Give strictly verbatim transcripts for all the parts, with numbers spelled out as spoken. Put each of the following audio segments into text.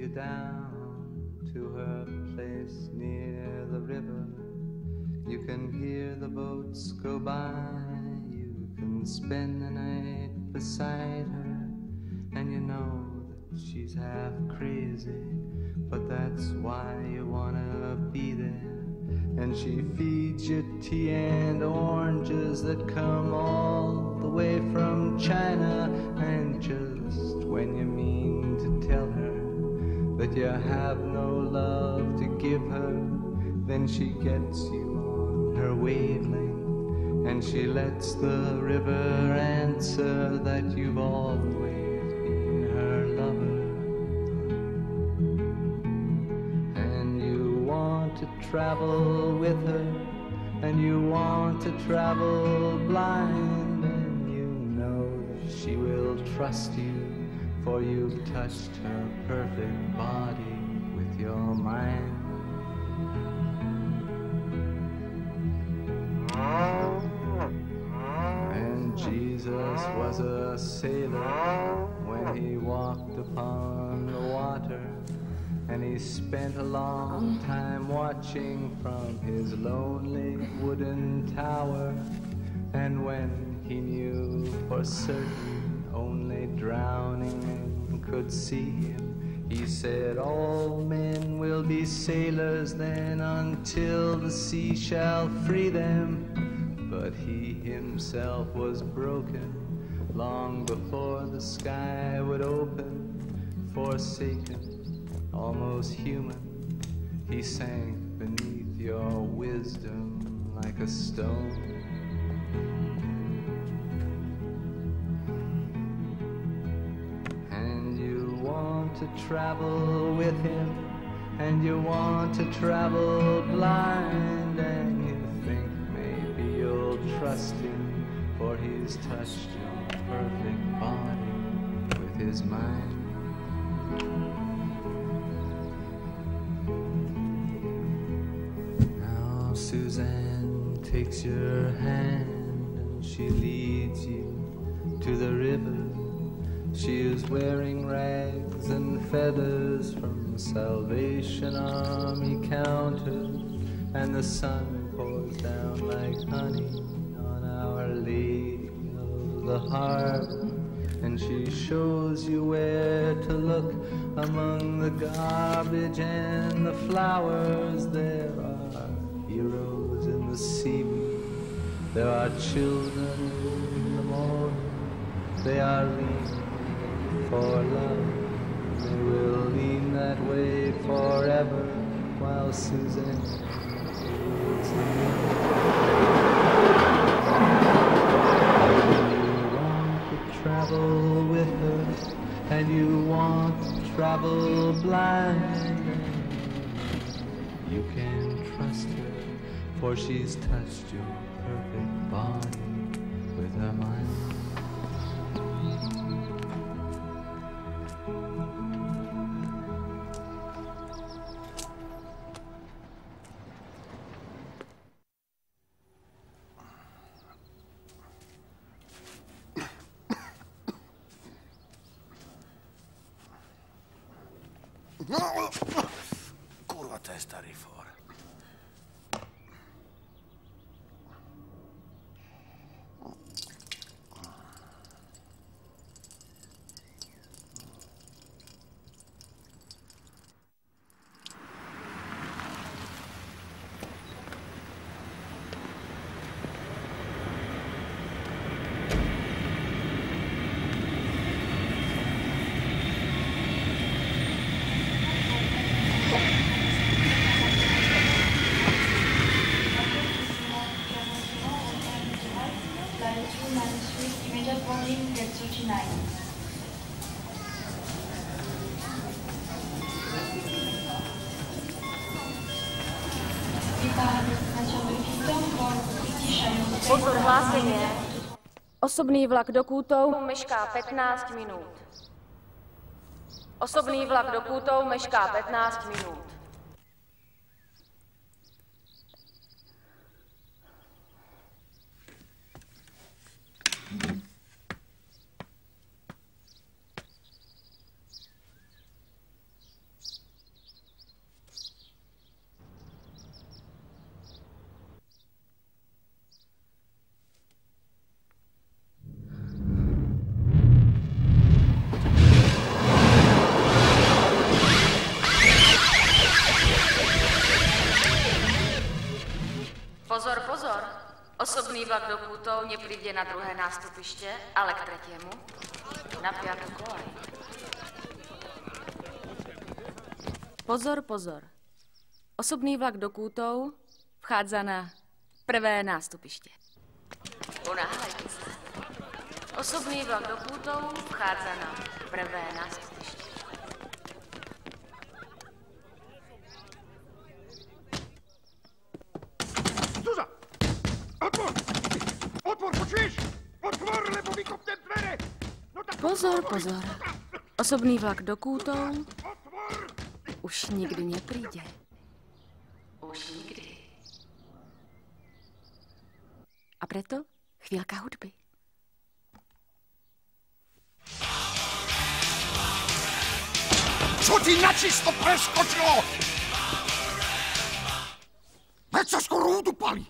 you down to her place near the river. You can hear the boats go by. You can spend the night beside her. And you know that she's half crazy, but that's why you wanna be there. And she feeds you tea and oranges that come all the way from China. And just when you mean to tell her that you have no love to give her, then she gets you on her wavelength, and she lets the river answer that you've always been her lover. And you want to travel with her, and you want to travel blind, and you know that she will trust you, for you've touched her perfect body with your mind. And Jesus was a sailor when he walked upon the water, and he spent a long time watching from his lonely wooden tower. And when he knew for certain only drowning men could see him, he said, all men will be sailors then until the sea shall free them. But he himself was broken long before the sky would open. Forsaken, almost human, he sank beneath your wisdom like a stone. And you want to travel with him, and you want to travel blind, and you think maybe you'll trust him, for he's touched your perfect body with his mind. Now Suzanne takes your hand and she leads you to the river. She is wearing rags and feathers from Salvation Army counters, and the sun pours down like honey on Our Lady of the Harbor. And she shows you where to look among the garbage and the flowers. There are heroes in the seaweed, there are children in the morning. They are leaning for love, they will lean that way forever, while Suzanne holds the mirror. You want to travel with her, and you want to travel blind. You can trust her, for she's touched your perfect body with her mind. Kurva testa di fuori. Pozor, hlášení. Osobný vlak do Kůtou mešká patnáct minut. Osobný vlak do Kůtou mešká patnáct minut. pozor. Osobný vlak do Kútov nepríde na druhé nástupiště, ale k tretiemu. Na piatu kolaj. Pozor, pozor. Osobný vlak do Kútov vchádza na prvé nástupiště. Ponáhľajte sa. Osobný vlak do Kútov vchádza na prvé nástupiště. Zuza! Otvor! Otvor, počuješ? Otvor, lebo vykopnem dvere! No tak... Pozor, pozor. Osobný vlak do Kútov už nikdy nepríde. Už nikdy. A preto chvíľka hudby. Co ti načisto preskočilo? Veď sa skoro udupali.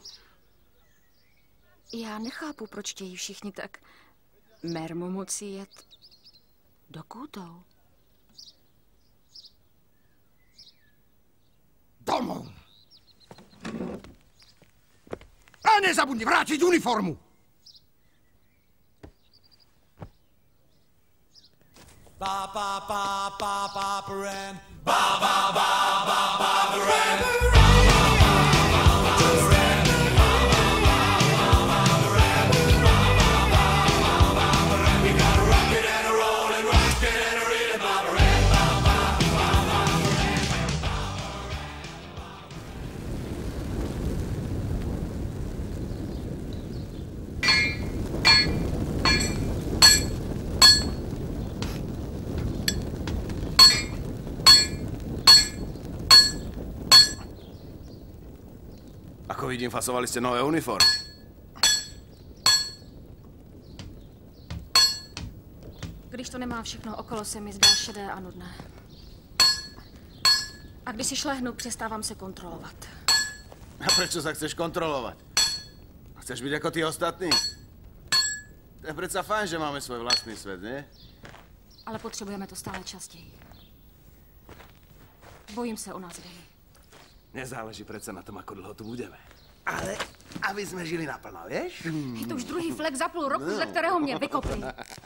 Já nechápu, proč chtějí všichni tak mermomoci jet do Kútov. Domov. A nezabudni vrátiť uniformu. Ba ba ba ba ba baran. Ba ba ba ba ba baran. We got a rocket and a roll and rocket and a rhythm. Ba baran. Ba ba ba ba Ako vidím, fasovali ste nové uniformy. Když to nemá všechno okolo, se mi zdá šedé a nudné. A když si šlehnu, přestávám se kontrolovat. A prečo sa chceš kontrolovať? Chceš byť ako tí ostatní? To je predsa fajn, že máme svoj vlastný svet, nie? Ale potřebujeme to stále častěji. Bojím se o nás, Danny. Nezáleží predsa na tom, ako dlho tu budeme. Ale aby sme žili naplno, vieš? Je to už druhý flek za půl roku, no. Ze kterého mě vykopli.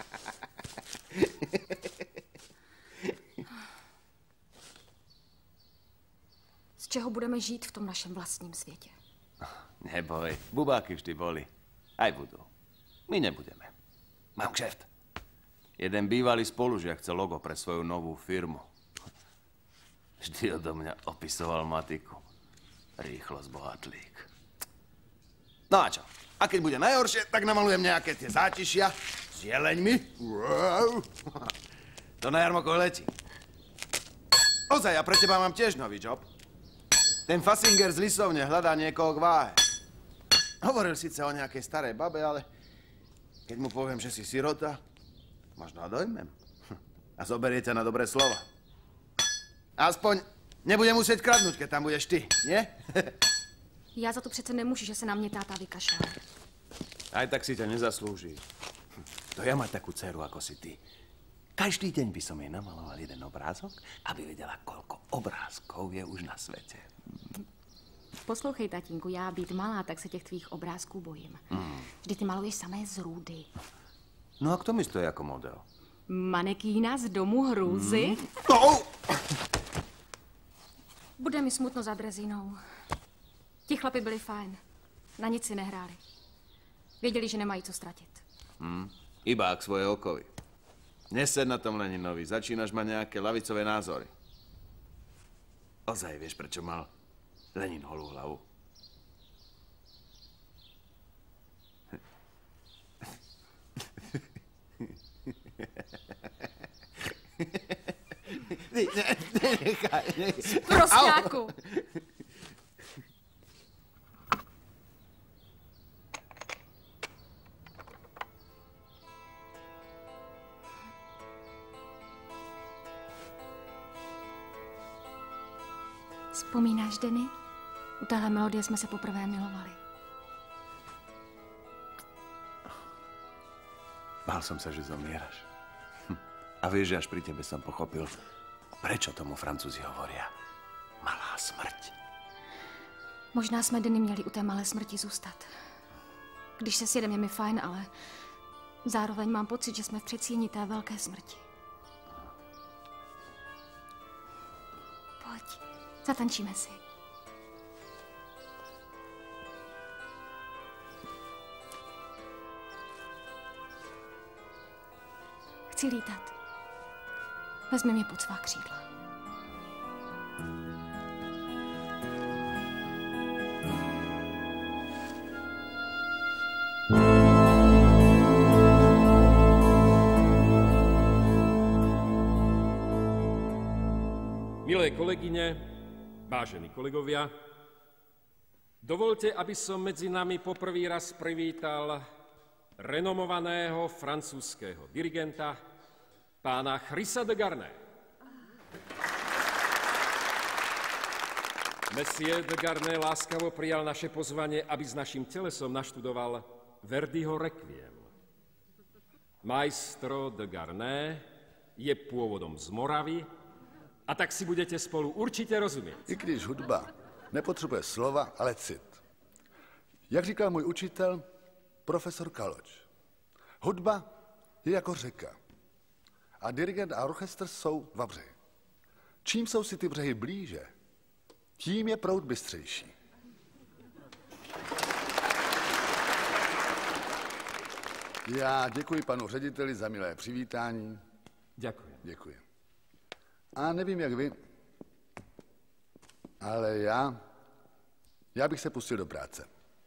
Z čeho budeme žít v tom našem vlastním světě? Neboj, bubáky vždy boli. Aj budú. My nebudeme. Mám kšeft. Jeden bývalý spolužiak chce logo pre svoju novú firmu. Vždy odo mňa opisoval matiku. Rýchlo zbohatlík. No a čo? A keď bude najhoršie, tak namalujem nejaké tie zátišia s jeleňmi. Wow. To na jarmokoch letí. Ozaj, ja pre teba mám tiež nový job. Ten Fasinger z Lisovne hľadá niekoho k váhe. Hovoril síce o nejakej starej babe, ale keď mu poviem, že si sirota, možno ho dojmem. A zoberie ťa na dobré slova. Aspoň nebudem musieť kradnúť, keď tam budeš ty, nie? Já za to přece nemůžu, že se na mě táta vykašlal. Aj tak si ťa nezaslúži. To ja mať takú dceru, ako si ty. Každý deň by som jej namaloval jeden obrázok, aby vedela, koľko obrázkov je už na svete. Poslouchej, tatínku, já být malá, tak se těch tvých obrázků bojím. Mm. Vždy ty maluješ samé z růdy. No a kto mi stojí jako model? Manekýna z domu hrůzy? Mm. Oh! Bude mi smutno za Drezínou. Ti chlapi byli fajn. Na nic si nehráli. Věděli, že nemají co ztratit. Mm. Iba ak svoje okovy. Nesed na tom Leninovi. Začínaš mať nejaké lavicové názory. Ozaj vieš, prečo mal Lenin holú hlavu? Ne, ne, nechaj, nechaj. Prostáku! Vzpomínáš, Danny? U téhle melodie jsme se poprvé milovali. Bál som sa, že zomieraš. Hm. A vieš, že až pri tebe som pochopil, prečo tomu Francúzi hovoria malá smrť. Možná jsme Denny měli u té malé smrti zůstat. Když se sjedem, je mi fajn, ale zároveň mám pocit, že jsme v předsíni té velké smrti. Pojď, zatančíme si. Chci lítat. Vezmi mě pod svá křídla. Milé kolegyne, vážení kolegovia, dovolte, aby som medzi nami poprvý raz privítal renomovaného francúzského dirigenta, pána Chrisa de Garnet. Monsieur de Garnet láskavo prijal naše pozvanie, aby s naším telesom naštudoval Verdiho Requiem. Maestro de Garnet je pôvodom z Moravy, a tak si budete spolu určitě rozumět. I když hudba nepotřebuje slova, ale cit. Jak říkal můj učitel, profesor Kaloč, hudba je jako řeka. A dirigent a orchestr jsou dva břehy. Čím jsou si ty břehy blíže, tím je proud bystřejší. Já děkuji panu řediteli za milé přivítání. Děkuji. Děkuji. A nevím, jak vy, ale já, já bych se pustil do práce.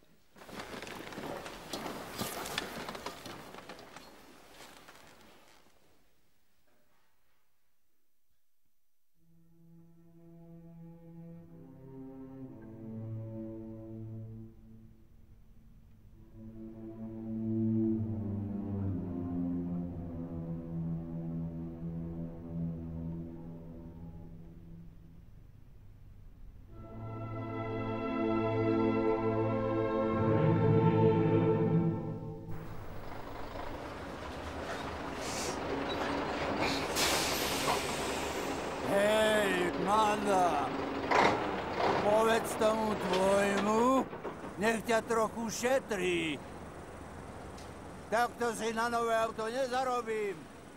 Povedz tomu tvojmu, nech ťa trochu šetrí. Takto si na nové auto nezarobím.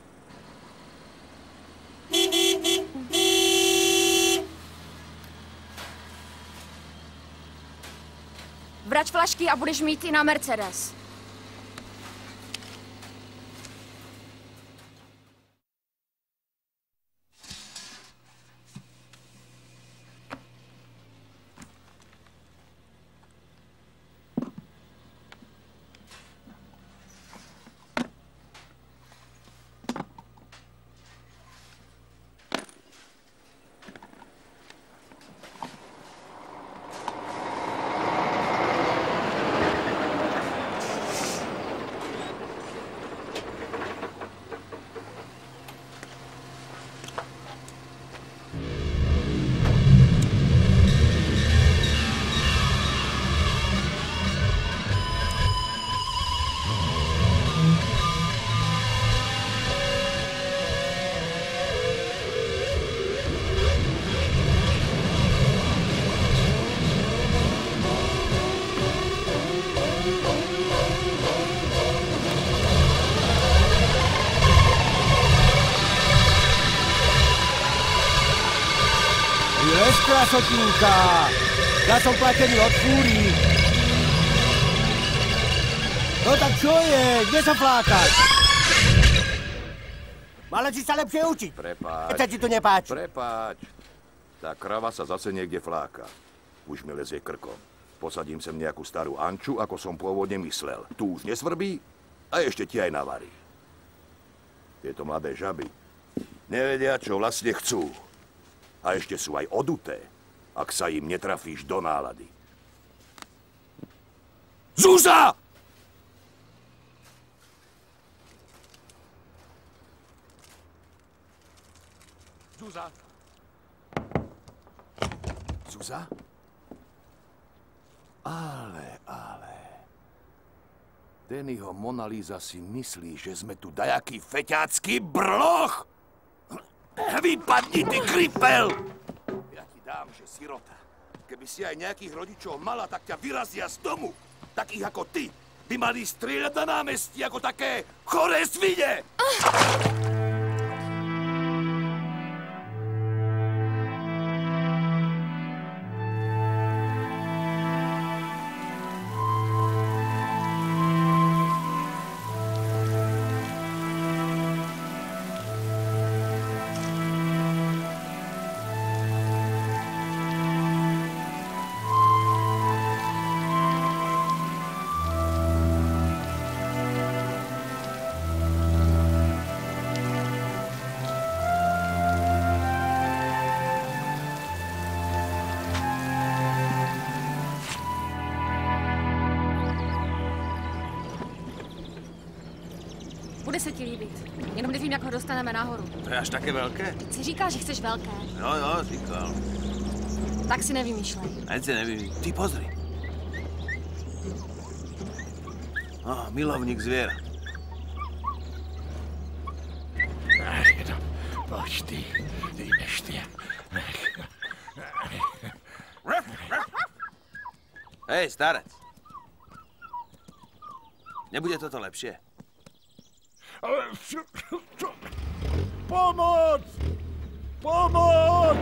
Vrať flašky a budeš mít i na Mercedes. Krasotínka, ja som platený od fúry. No tak čo je? Kde sa flákaš? Mala si sa lepšie učiť. Prepáč. Keď sa ti to nepáči. Prepáč. Tá krava sa zase niekde fláka. Už mi lezie krkom. Posadím sem nejakú starú Anču, ako som pôvodne myslel. Tu už nesvrbí a ešte ti aj navarí. Tieto mladé žaby nevedia, čo vlastne chcú. A ešte sú aj oduté, ak sa im netrafíš do nálady. Zúza! Zúza? Zúza? Ale, ale... Dennyho Mona Lisa si myslí, že sme tu dajaký feťácky brloch? Vypadni, ty kripel! Ja ti dám, že sirota. Keby si aj nejakých rodičov mala, tak ťa vyrazia z domu. Takých ako ty by mali strieľať na námestí ako také choré svine. Bude se ti líbit. Jenom nevím, jak ho dostaneme nahoru. To je až také velké? Ty si říkal, že chceš velké. No, no, říkal. Tak si nevymýšlej. Ať si nevím. Ty pozri. Oh, milovník zviera. No, pojď ty, ty neště. Hej, starec. Nebude toto lepšie? Ale... Pomoc! Pomoc!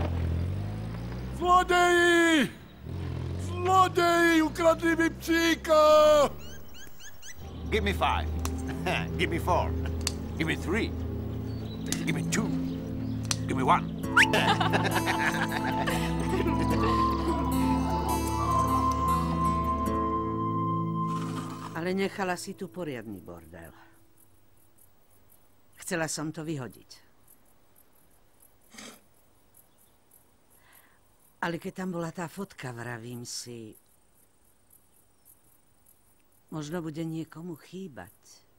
Zlodeji! Zlodeji! Ukradli mi psíka! Give me five. Give me four. Give me three. Give me two. Give me one. Ale nechala si tu poriadny bordel. Chcela som to vyhodiť. Ale keď tam bola tá fotka, vravím si, možno bude niekomu chýbať.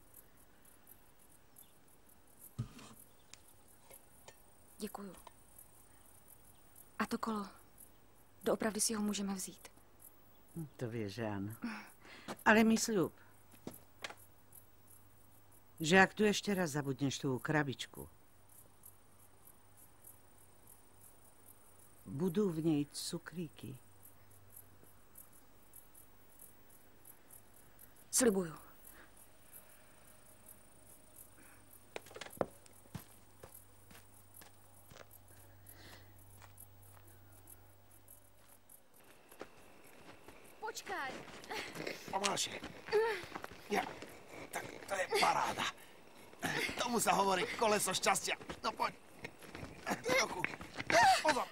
Děkuju. A to kolo, doopravdy si ho můžeme vzít. To vieš, že áno. Ale mi sľub, že ak tu ešte raz zabudneš tú krabičku, budú v nej cukríky. Slibuju. Počkaj. Pomalšie. Ja, tak to je paráda. Tomu sa hovorí koleso šťastia. No poď. Trochu. Pozor.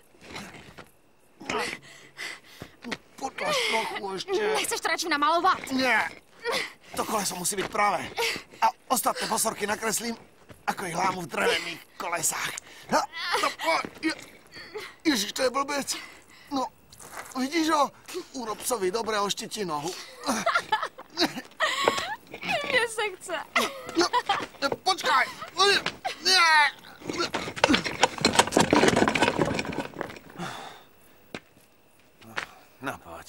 Potlač trochu ešte. Nechceš to radši namalovat? Nie. To koleso musí byť práve. A ostatné posorky nakreslím, ako ich lámu v drevených kolesách. No, no poď. Je, Ježiš, to je blbec. No, vidíš ho? Urob psovi dobre, oštiti nohu. Mně se chce. No, no, počkaj. Nie. No, poď.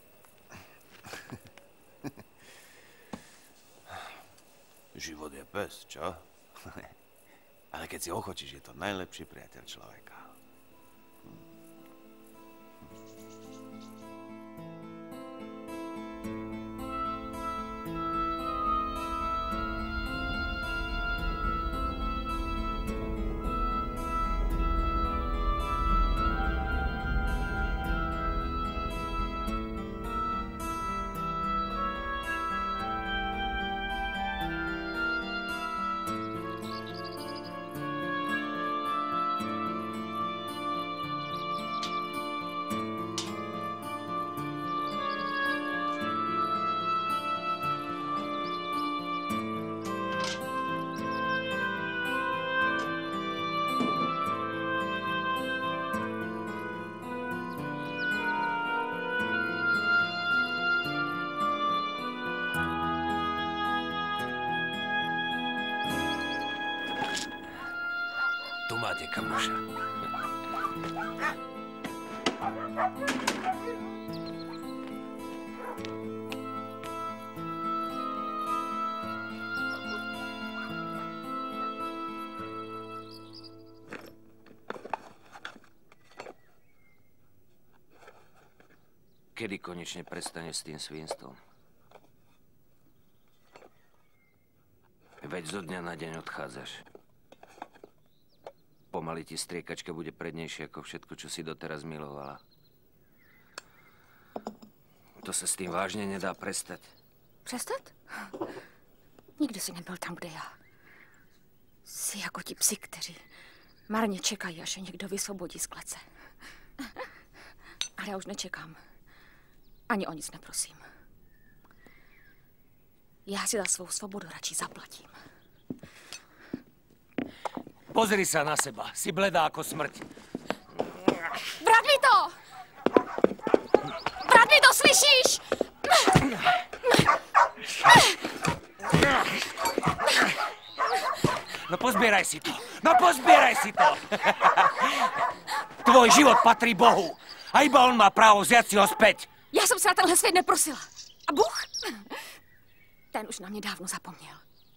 Život je pes, čo? Ale keď si ochočíš, je to najlepší priateľ človeka. Tu máte kamoša. kedy konečne prestane s tým svinstvom? Veď zo dňa na deň odchádzaš. Pomaly ti striekačka bude prednejšia ako všetko, čo si doteraz milovala. To se s tím vážně nedá prestat. Přestat? Nikdy jsi nebyl tam, kde já. Jsi jako ti psi, kteří marně čekají, až je někdo vysvobodí z klece. Ale já už nečekám. Ani o nic neprosím. Já si za svou svobodu radši zaplatím. Pozri sa na seba. Si bledá ako smrť. Vrať mi to! Vrať mi to, slyšíš? No pozbieraj si to. No pozbieraj si to. Tvoj život patrí Bohu. A iba on má právo vziať si ho späť. Já jsem se na tenhle svět neprosila. A Bůh? Ten už na mě dávno zapomněl.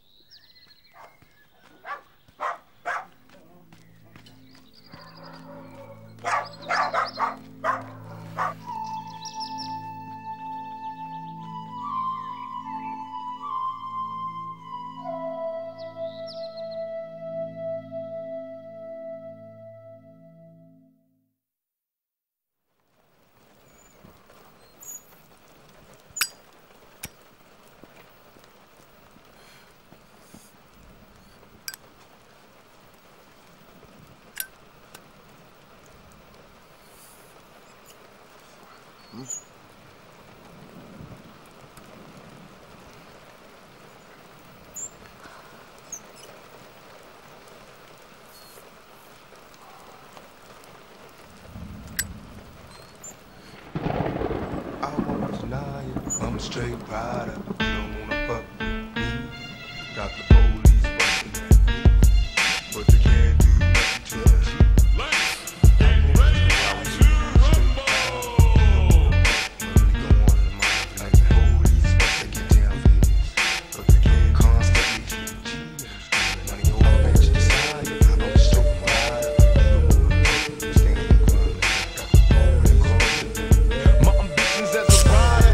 I'm a straight rider, you don't wanna fuck with me. Got the police bustin' at me, but they can't do nothing to us. Let's get ready to rumble! Money go on in my life like the police, but they get down for this. But they can't constantly keep cheating. Money over at your side, I'm a straight rider, you don't wanna fuck with me. Stand in the club, got the police bustin' at me. My ambitions as a rider.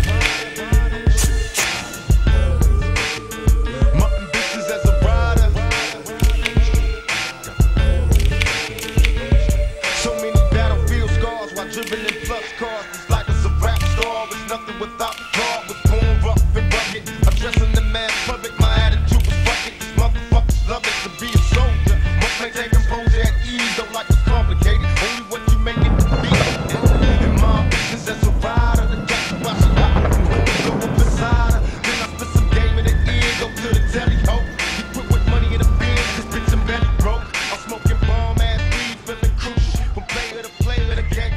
Driven in plus cars, it's like it's a rap star. It's nothing without the car. Was born rough and rugged. I'm dressing the man public. My attitude was fucking. These motherfuckers love it to be a soldier. Must maintain composure at ease. Don't like it's complicated. Only what you make it to be. And my business as a rider. The jack watch it out. Go up beside her. Then I spit some game in the ear. Go to the telly ho. You put with money in the bin. Cause bitch I'm belly broke. I'm smoking bomb ass weed. Feeling crucial. From player to player. The gang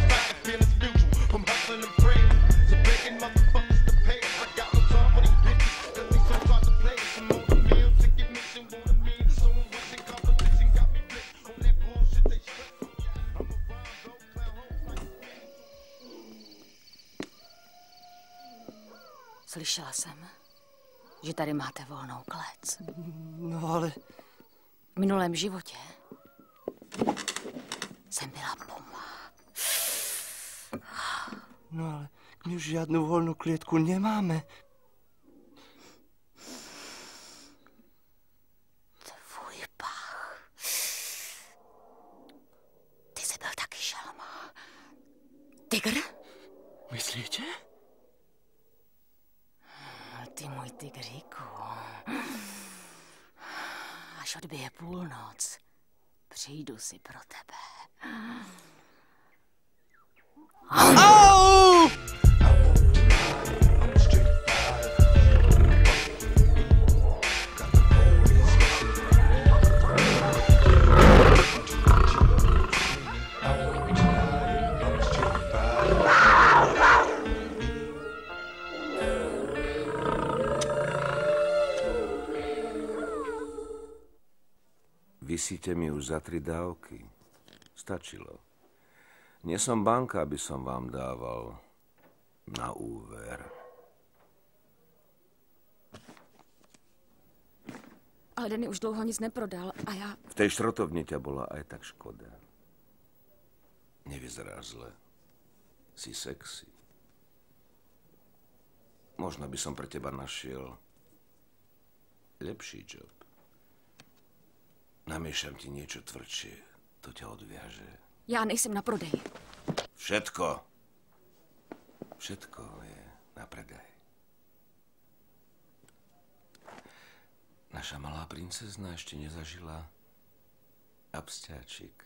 Slyšela jsem, že tady máte volnou klec. No ale... V minulém životě jsem byla puma. No ale my už žádnou volnou klietku nemáme. Tvůj pach. Ty jsi byl taky šelma. Tygr? Myslíte? Ty můj tygříku. Až odbije půlnoc, přijdu si pro tebe. Au! Vysíte mi už za tri dávky. Stačilo. Nie som banka, aby som vám dával na úver. Ale Denny už dlouho nic neprodal a já... V tej šrotovni ťa bola aj tak škoda. Nevyzeráš zle. Si sexy. Možno by som pre teba našiel lepší job. Namiešam ti niečo tvrdšie, to ťa odviaže. Já nejsem na prodej. Všetko. Všetko je na predaj. Naša malá princezna ešte nezažila absťáčik.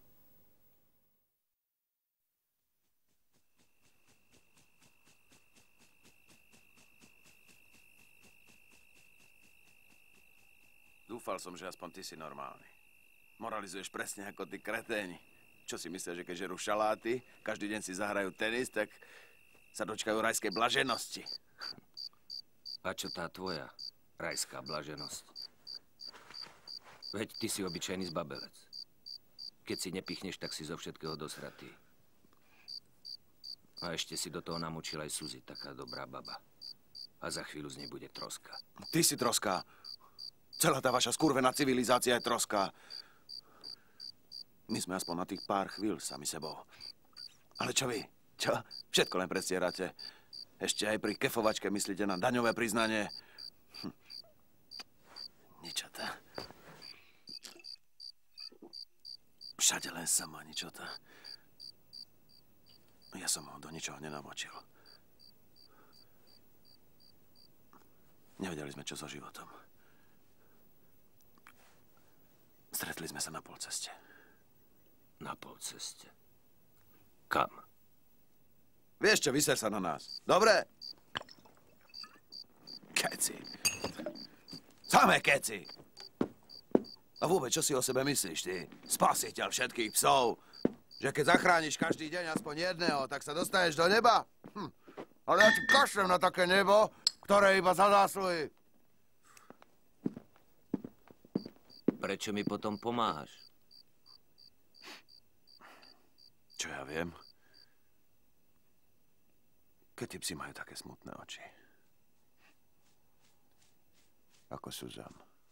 Dúfal som, že aspoň ty si normálny. Moralizuješ presne ako tí kreténi. Čo si myslíš, že keď žerú šaláty, každý deň si zahrajú tenis, tak sa dočkajú rajskej blaženosti. A čo tá tvoja rajská blaženosť? Veď ty si obyčajný zbabelec. Keď si nepichneš, tak si zo všetkého dosratý. A ešte si do toho namočil aj Suzy, taká dobrá baba. A za chvíľu z nej bude troska. Ty si troska. Celá tá vaša skurvená civilizácia je troska. My sme aspoň na tých pár chvíľ sami sebou. Ale čo vy? Čo? Všetko len predstierate. Ešte aj pri kefovačke myslíte na daňové priznanie. Hm. Ničota. Všade len sama ničota. Ja som ho do ničoho nenamočil. Nevedeli sme, čo so životom. Stretli sme sa na polceste. Na polceste? Kam? Vieš čo, vyser sa na nás. Dobre? Keci. Samé keci. A vôbec, čo si o sebe myslíš, ty? Spasiteľ všetkých psov. Že keď zachrániš každý deň aspoň jedného, tak sa dostaneš do neba? Hm. Ale ja ti kašlem na také nebo, ktoré iba za zásluhy. Prečo mi potom pomáhaš? Čo ja viem? Keď tí psi majú také smutné oči. Ako Suzan.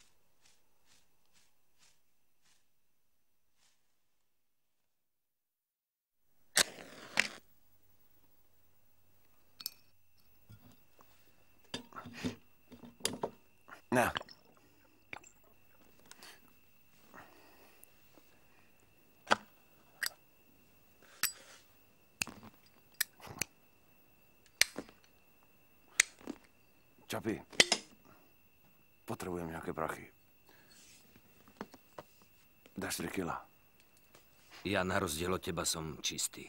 Na. Čapi, potrebujem nejaké prachy. Dáš tri kila? Ja na rozdiel od teba som čistý.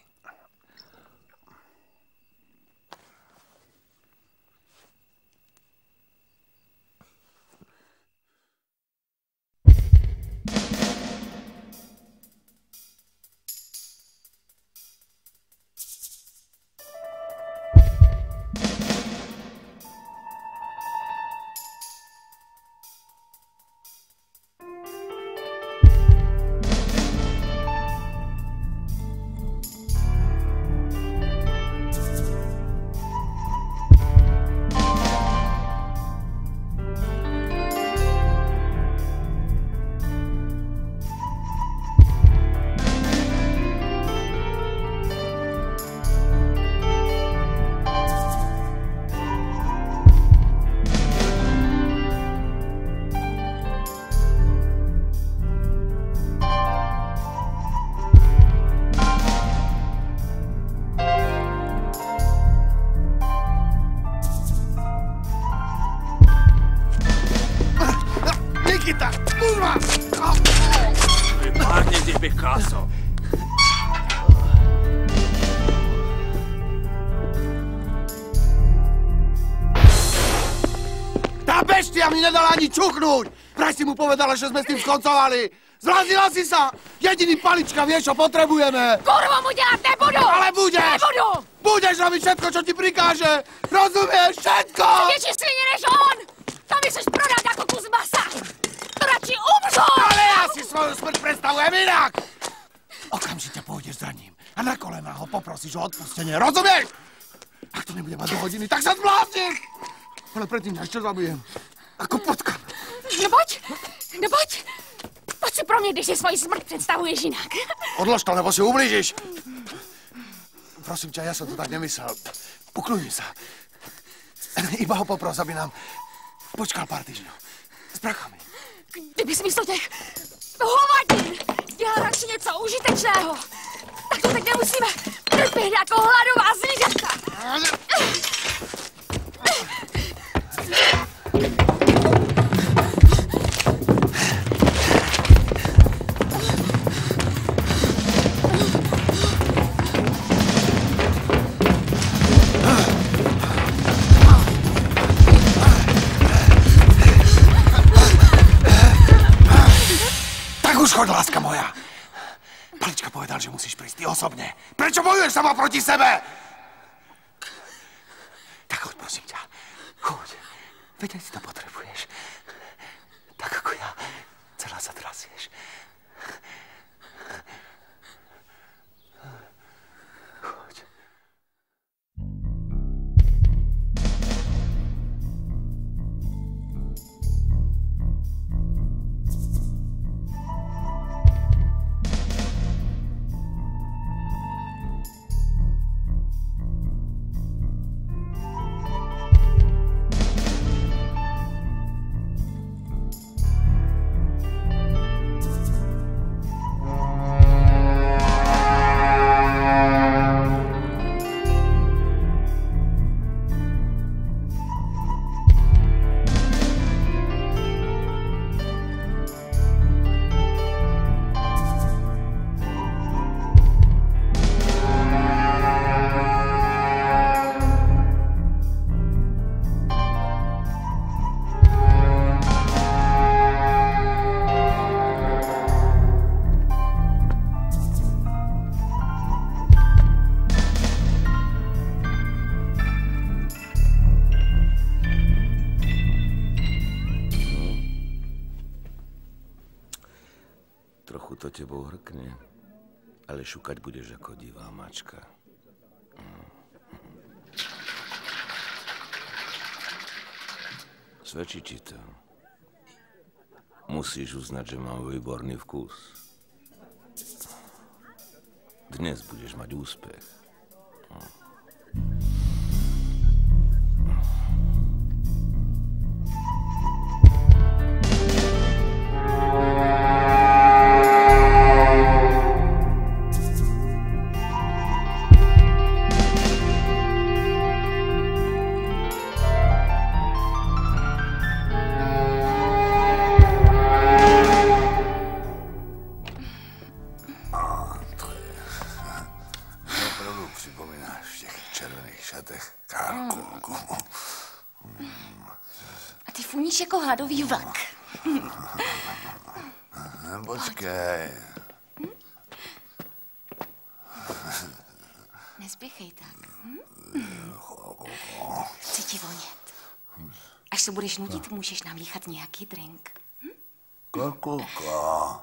Mi nedala ani čuchnúť! Vraj si mu povedala, že sme s tým skoncovali! Zrazila si sa! Jediný palička, vieš, čo potrebujeme! Kurva mu dělat nebudu! Ale budeš! Nebudu! Budeš robiť všetko, čo ti prikáže! Rozumieš? Všetko! Větší svině než on! To mi chceš prodat jako kus masa! To radši umřu! Ale ja si svoju smrť predstavujem inak! Okamžite pôjdeš za ním a na kolená ho poprosíš o odpustenie, rozumieš? Ak to nebude mať do hodiny, tak sa zblázniš! Ale predtým ešte zabijem. Ako potkan. No pojď, no pojď. Pojď si pro mě, když si svoji smrt představuješ jinak. Odlož to, nebo si ublížíš. Prosím ťa, ja som to tak nemyslel. Ukludni sa. Iba ho popros, aby nám počkal pár týždňov. S prachami. Kdybys místo těch hovadin dělal radši něco užitečného, tak to teď nemusíme trpět jako hladová zvířata. Chod, láska moja. Palička povedal, že musíš prísť ty osobne. Prečo bojuješ sama proti sebe? Tak choď, prosím ťa. Choď. Veď aj si to potrebuješ. Tak ako ja. Celá sa trasieš. Choď. Trochu to tebou hrkne, ale šukať budeš ako divá mačka. Svedčí ti to. Musíš uznať, že mám výborný vkus. Dnes budeš mať úspech. Jako hladový vlk. Počkej. Hm? Nespěchej tak. Hm? Chci ti vonět. Až se budeš nudit, můžeš nám míchat nějaký drink. Hm? Kakulko.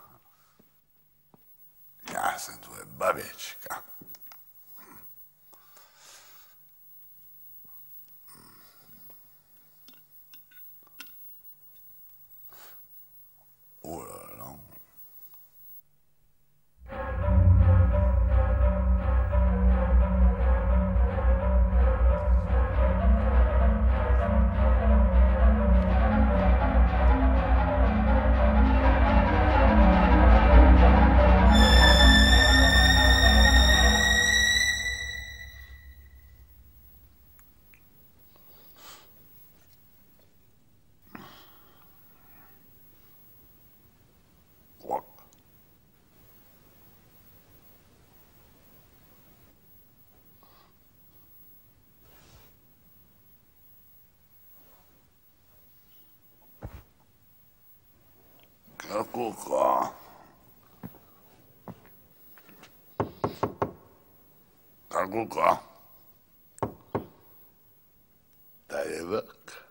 Já jsem tvoje babička. Ulala. Kakulko. Kakulko. Tady je vlk.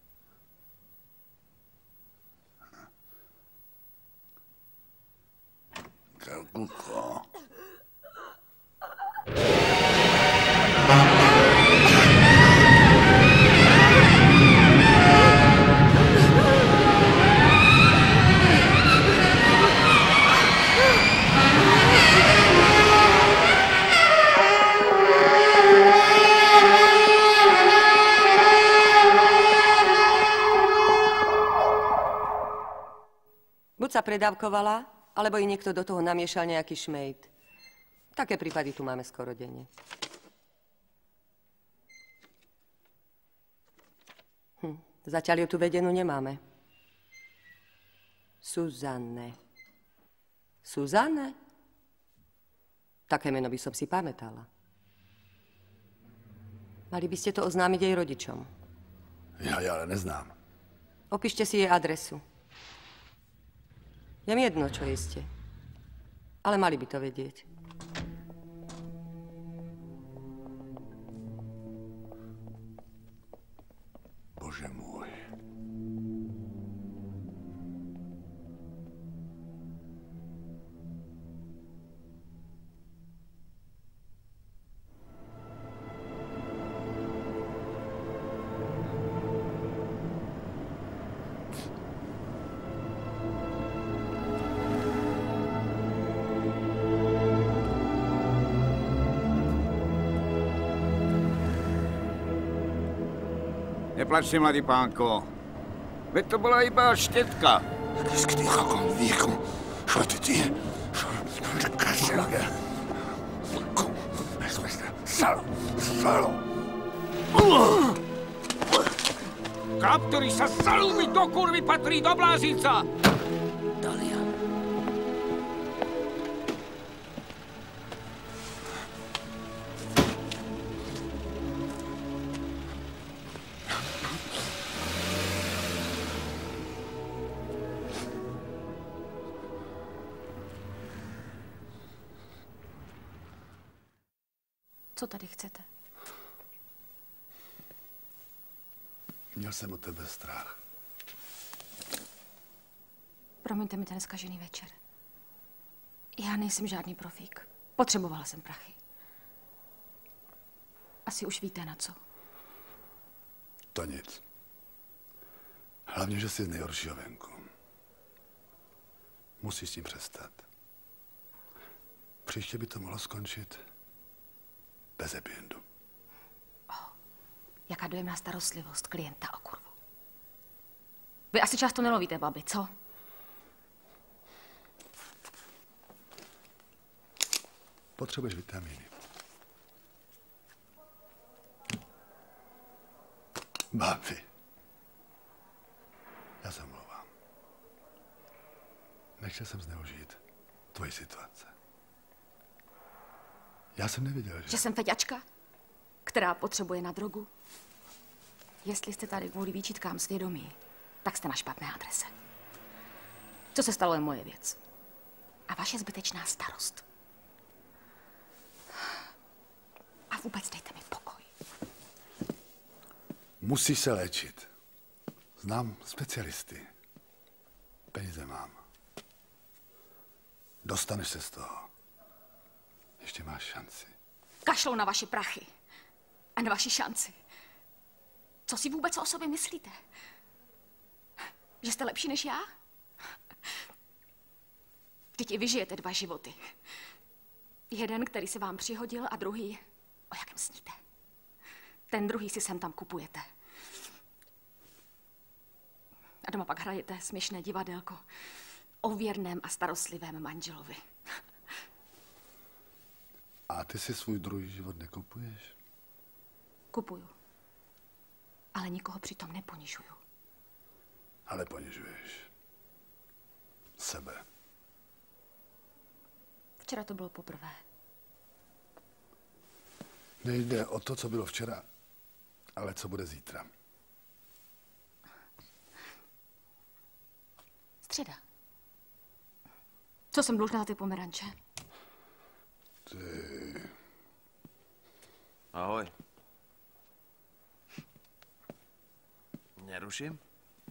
Kakulko. Buď sa predávkovala, alebo jej niekto do toho namiešal nejaký šmejd. Také prípady tu máme skoro denne. Hm, zatiaľ ju tu vedenú nemáme. Suzanne. Suzanne? Také meno by som si pamätala. Mali by ste to oznámiť jej rodičom. Já je ale neznám. Opíšte si jej adresu. Je mi jedno, čo jeste. Ale mali by to vedieť. Bože můj. Neplačte, mladý pánko. Veď to byla iba štětka. Skdychakom víku. Šo ty ty? Šo kašelage. Salo. Salo. Chlap, ktorý sa zalúbi do kurvy, patrí do blázinca. Dalia. Co tady chcete? Měl jsem od tebe strach. Promiňte mi ten zkažený večer. Já nejsem žádný profík. Potřebovala jsem prachy. Asi už víte na co. To nic. Hlavně, že jsi z nejhoršího venku. Musíš s tím přestat. Příště by to mohlo skončit bez happy endu. Oh, jaká dojemná starostlivost klienta o kurvu. Vy asi často nelovíte baby, co? Potřebuješ vitamíny. Babi. Já se omlouvám. Nechtěl jsem zneužít tvoji situace. Já jsem nevěděl, že... Že jsem feťačka, která potřebuje na drogu? Jestli jste tady kvůli výčitkám svědomí, tak jste na špatné adrese. Co se stalo, je moje věc. A vaše zbytečná starost. A vůbec dejte mi pokoj. Musíš se léčit. Znám specialisty. Peníze mám. Dostaneš se z toho. Ještě máš šanci. Kašlou na vaše prachy. A na vaši šanci. Co si vůbec o sobě myslíte? Že jste lepší než já? Vždyť i vy žijete dva životy. Jeden, který se vám přihodil, a druhý, o jakém sníte. Ten druhý si sem tam kupujete. A doma pak hrajete směšné divadelko o věrném a starostlivém manželovi. A ty si svůj druhý život nekupuješ? Kupuju. Ale nikoho přitom neponižuju. Ale ponižuješ. Sebe. Včera to bylo poprvé. Nejde o to, co bylo včera, ale co bude zítra. Středa. Co jsem dlužná ty pomeranče? Ty... Ahoj. Neruším?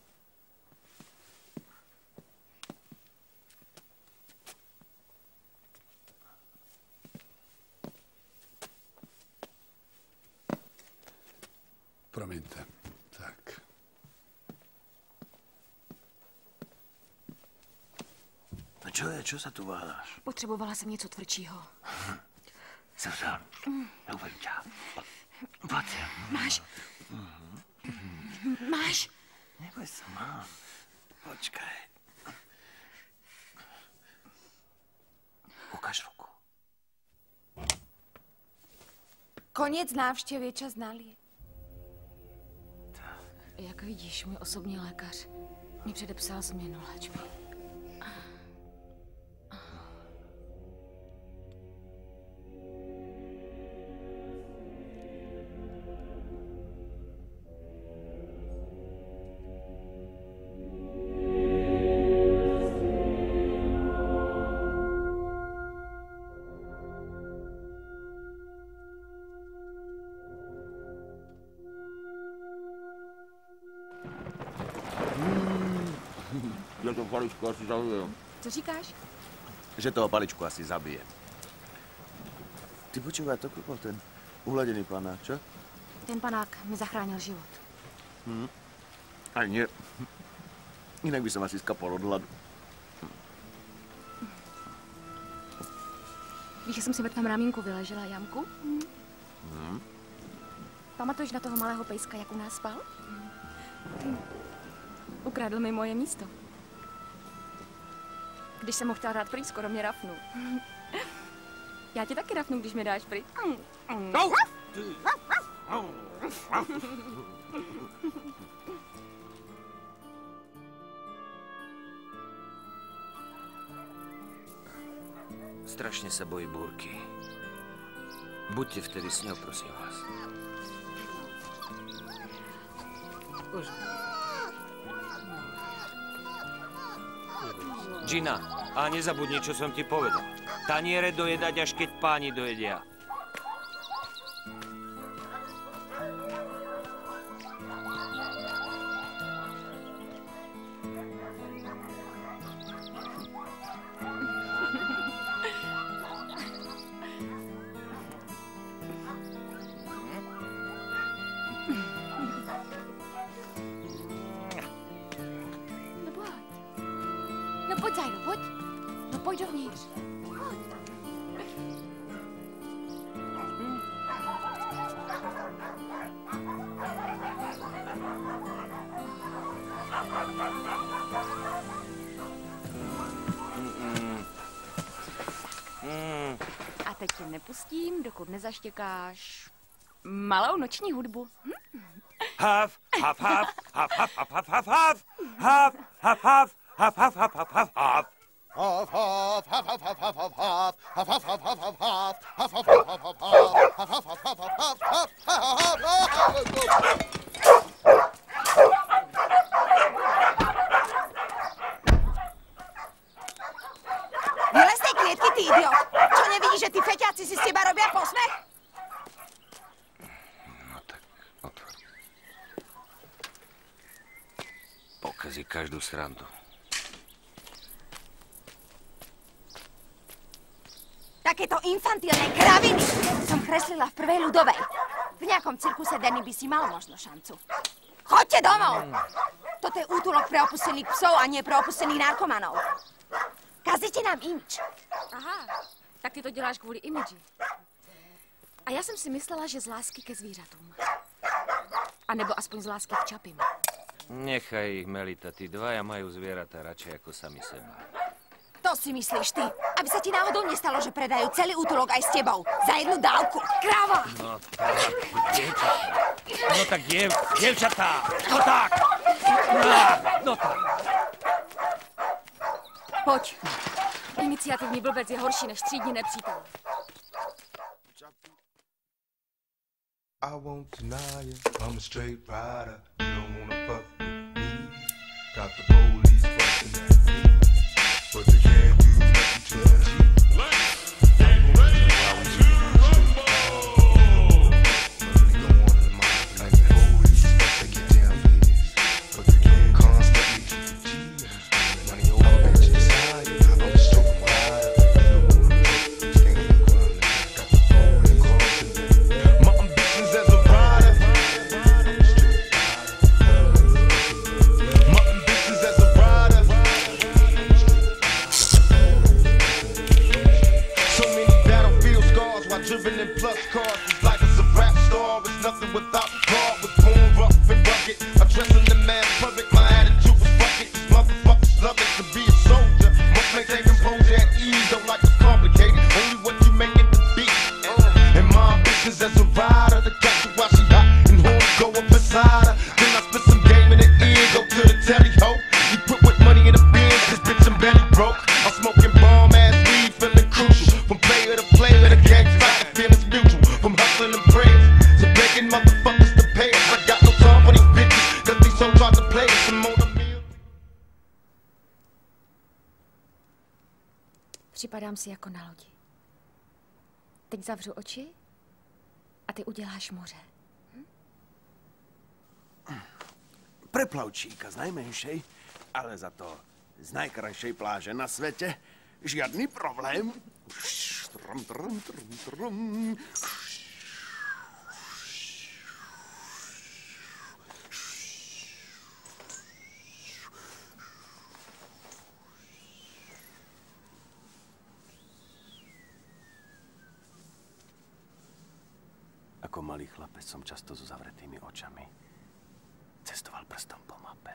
Promiňte. Tak. No čo je? Čo sa tu váľaš? Potřebovala jsem něco tvrdšího. Srdce, ľúbim ťa. Poď sem. Máš? Máš? Neboj sa, mám. Počkaj. Koniec návštěvy je čas nalie. Jak vidíš, můj osobní lékař mi předepsal změnu léčby. Že to paličku asi zabije. Co říkáš? Že toho paličku asi zabije. Ty počúvaj, to bol ten uhladený panák, čo? Ten panák mi zachránil život. Hm. Aj nie. Inak by som asi skapol od hladu. Víš, že jsem si ve tvém ramínku vyležela jamku? Hm. Hm. Pamatuješ na toho malého pejska, jak u nás spal? Hm. Ukradl mi moje místo. Když jsem ho chtěla dát pryč, skoro mě rafnul. Já tě taky rafnu, když mě dáš pryč. No. Strašne sa bojí búrky. Buďte vtedy s ňou, prosím vás. Už. Gina, a nezabudni, čo som ti povedal. Taniere dojedať, až keď páni dojedia. Pojď, Zajdo, pojď. No pojď dovnitř. Pojď. A teď tě nepustím, dokud nezaštěkáš malou noční hudbu. Hm? Hav, hav, hav, hav, hav, hav, hav, hav, hav, hav, hav, hav. Huff, huff, huff, huff, huff, huff. Huff, huff, huff, huff, huff, huff, huff, huff. Huff, huff, huff, huff, huff, huff. Huff, huff, huff, huff, huff, huff. Huff, huff, huff, huff, huff, huff. Huff, huff, huff. Vylez z tej klietky, ty idiot! Čo nevidíš, že tí feťáci si z teba robia posmech? No tak, otvor. Pokazí každú srandu. Takéto infantilné kraviny som kreslila v prvej ľudovej. V nejakom cirkuse Danny by si mal možno šancu. Choďte domov! Toto je útulok pre opustených psov a nie pre opustených narkomanov. Kazíte nám imidž. Aha, tak ty to děláš kvůli imidži. A já jsem si myslela, že z lásky ke zvířatům. A nebo aspoň z lásky k čapím. Nechaj ich, Melita, tí dvaja majú zvieratá radšej ako sami seba. To si myslíš ty, aby sa ti náhodou nestalo, že predajú celý útulok aj s tebou. Za jednu dávku. Kráva! No tak, dievčatá. No tak, diev, dievčatá. No tak. No, no tak. Pojď. Iniciativní blbec je horší než třídní nepřítel. I won't deny it, I'm a straight rider. You don't wanna fuck with me. Got the police busting at me, but they can't do nothing to me. Driven in plus cars, it's like it's a rap star. It's nothing without the car. Was born rough and rugged, addressing the man public. My attitude was fuck it. These motherfuckers love it to be a soldier. Must maintain composure at ease. Don't like to complicate it. Only what you make it to be. And my ambitions as a rider. Připadám si jako na lodi. Teď zavřu oči a ty uděláš moře. Hm? Pre plavčíka z najmenšej, ale za to z najkrajšej pláže na svete, žiadny problém. Trum, trum, trum, trum. Ako malý chlapec som často so zavretými očami cestoval prstom po mape.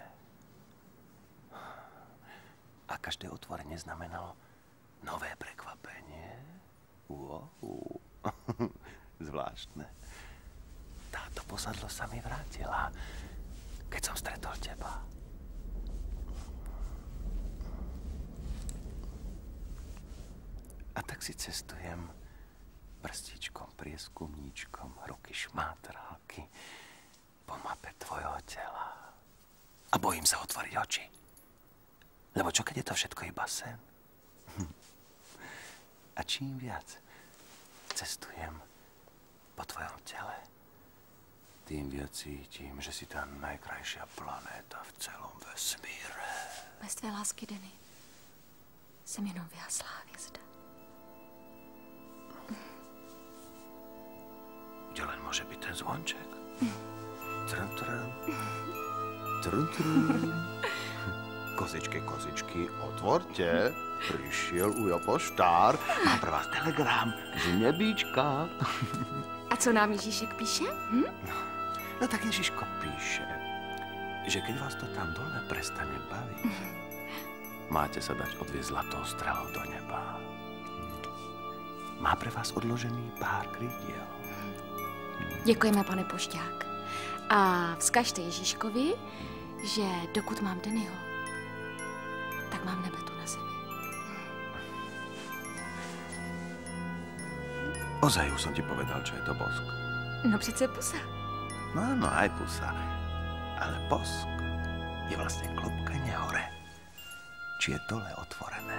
A každé otvorenie znamenalo nové prekvapenie. Wow. Zvláštne. Táto posadlo sa mi vrátila, keď som stretol teba. A tak si cestujem prstičkom, prieskumníčkom, ruky šmátrálky po mape tvojho tela. A bojím sa otvoriť oči. Lebo čo, keď je to všetko iba sen? A čím viac cestujem po tvojom tele, tým viac cítim, že si tá najkrajšia planéta v celom vesmíre. Bez tvé lásky, Denny, jsem jenom vyhaslá hvězda. Kde len môže byť ten zvonček? Trn, trn. Trn, trn. Kozičky, kozičky, otvorte. Prišiel ujo poštár. Mám pre vás telegram z nebíčka. A co nám Ježíšek píše? Hm? No, no tak Ježíško píše, že keď vás to tam dole prestane baviť, máte sa dať odviesť zlatou strelou do neba. Má pre vás odložený pár krídiel. Děkujeme, pane pošťák. A vzkažte Ježíškovi, že dokud mám Dennyho, tak mám nebe tu na zemi. Ozaj už som ti povedal, čo je to bosk. No přece pusa. No áno, aj pusa. Ale bosk je vlastne klopkanie hore. Či je dole otvorené.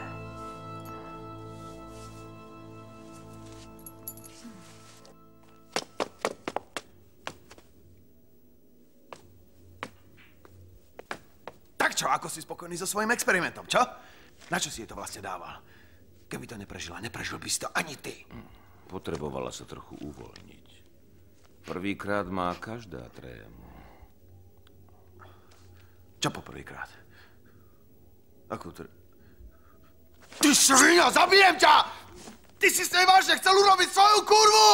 Čo, ako si spokojný so svojím experimentom, čo? Na čo si je to vlastne dával? Keby to neprežila, neprežil by si to ani ty. Potrebovala sa trochu uvoľniť. Prvýkrát má každá trému. Čo po prvýkrát? Akú tr... Ty švina, zabijem ťa! Ty si s nej vážne chcel urobiť svoju kurvu!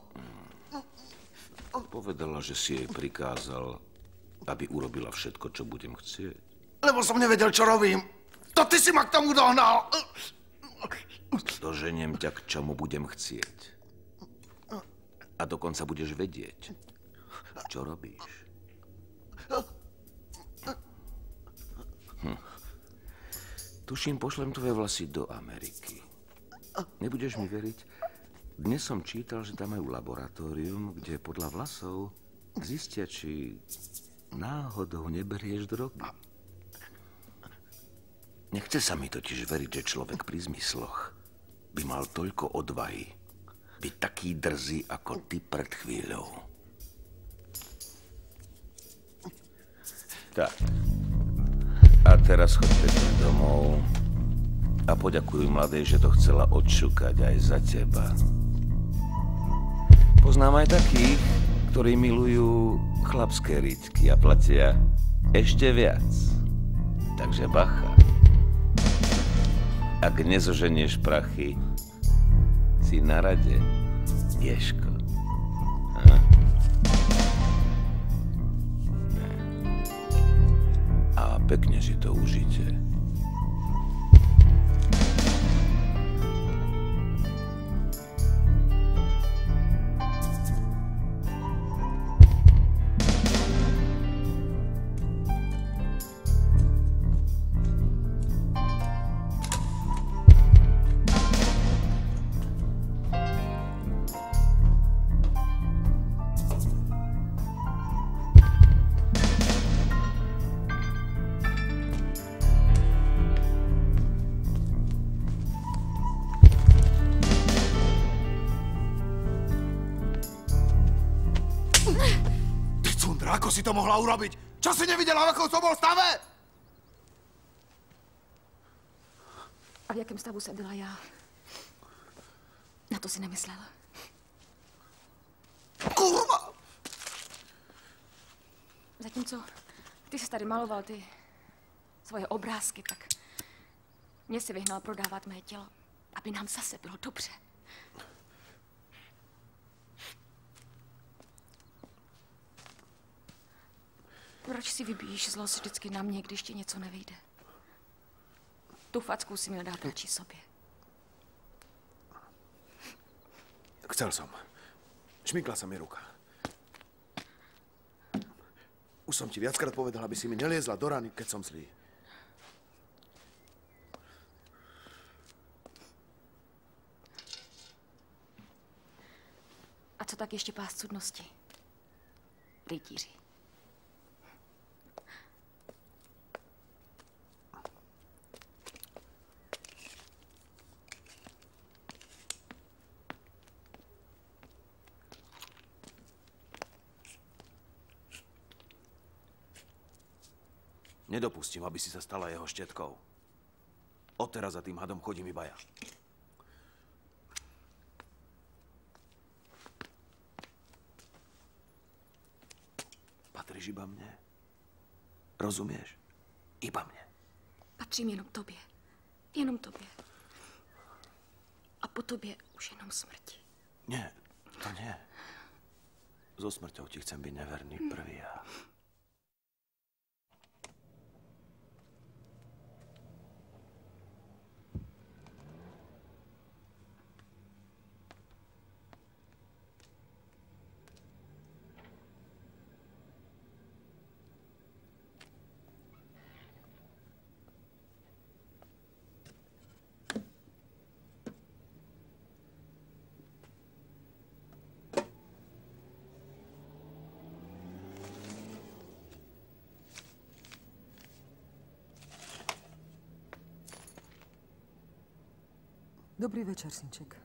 Povedala, že si jej prikázal, aby urobila všetko, čo budem chcieť. Lebo som nevedel, čo robím. To ty si ma k tomu dohnal. Doženiem ťa, k čomu budem chcieť. A dokonca budeš vedieť, čo robíš. Hm. Tuším, pošlem tvoje vlasy do Ameriky. Nebudeš mi veriť? Dnes som čítal, že tam majú laboratórium, kde podľa vlasov zistia, či náhodou neberieš drogy. Nechce sa mi totiž veriť, že človek pri zmysloch by mal toľko odvahy byť taký drzý ako ty pred chvíľou. Tak. A teraz choď pekne domov a poďakuj mladej, že to chcela odšukať aj za teba. Poznám aj takých, ktorí milujú chlapské riťky a platia ešte viac. Takže bacha. Ak nezoženieš prachy, si na rade, Ježko. A? A pekne si to užite. Kundra, ako si to mohla urobiť? Čo si nevidela, v akom som bol stave? A v jakém stavu jsem byla já? Na to si nemyslel. Kurva! Zatímco ty jsi tady maloval ty svoje obrázky, tak mě si vyhnal prodávat mé tělo, aby nám zase bylo dobře. Proč si vybíjíš zlost vždycky na mě, když ti něco nevyjde? Tu facku si měl dát radši sobě. Chcel som. Šmykla sa mi ruka. Už som ti viackrát povedal, aby si mi neliezla do rany, keď som zlý. A co tak ještě pás cudnosti? Rytíři. Nedopustím, aby si sa stala jeho štetkou. Odteraz za tým hadom chodím iba ja. Patríš iba mne? Rozumieš? Iba mne. Patřím jenom tobě. Jenom tobě. A po tobě už jenom smrti. Nie, to nie. So smrťou ti chcem byť neverný prvý ja. Dobrý večer, synček.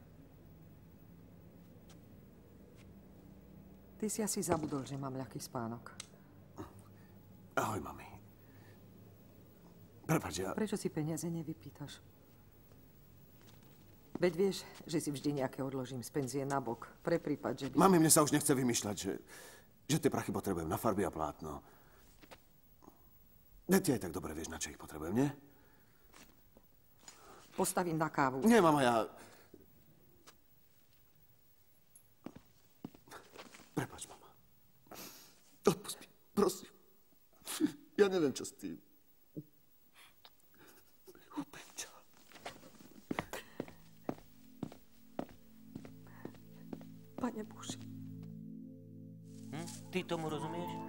Ty si asi zabudol, že mám ľahký spánok. Ahoj, mami. Prepáč, ja... Prečo si peniaze nevypýtaš? Veď vieš, že si vždy nejaké odložím z penzie na bok. Pre prípad, že by... Mami, mne sa už nechce vymýšľať, že, že tie prachy potrebujem na farby a plátno. Veď ty aj tak dobre vieš, na čo ich potrebujem, nie? Postavím na kávu. Nie, mama, ja... Prepáč, mama. Odpust mi, prosím. Ja neviem, čo s tým. Úplne ťa. Pane Bože. Hm? Ty tomu rozumieš?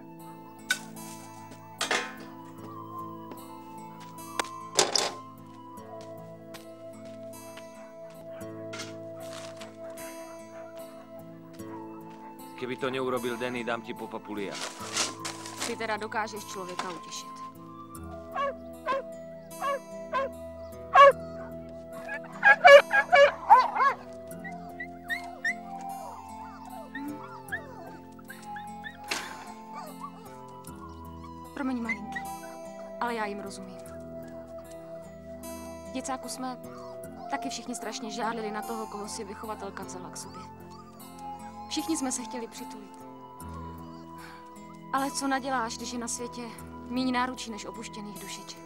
Keby to neurobil Danny, dám ti po papulia. Ty teda dokážeš člověka utěšit. Promiň, malinký, ale já jim rozumím. V děcáku jsme taky všichni strašně žádlili na toho, koho si vychovatelka vzala k sobě. Všichni jsme se chtěli přitulit. Ale co naděláš, když je na světě míň náručí než opuštěných dušiček?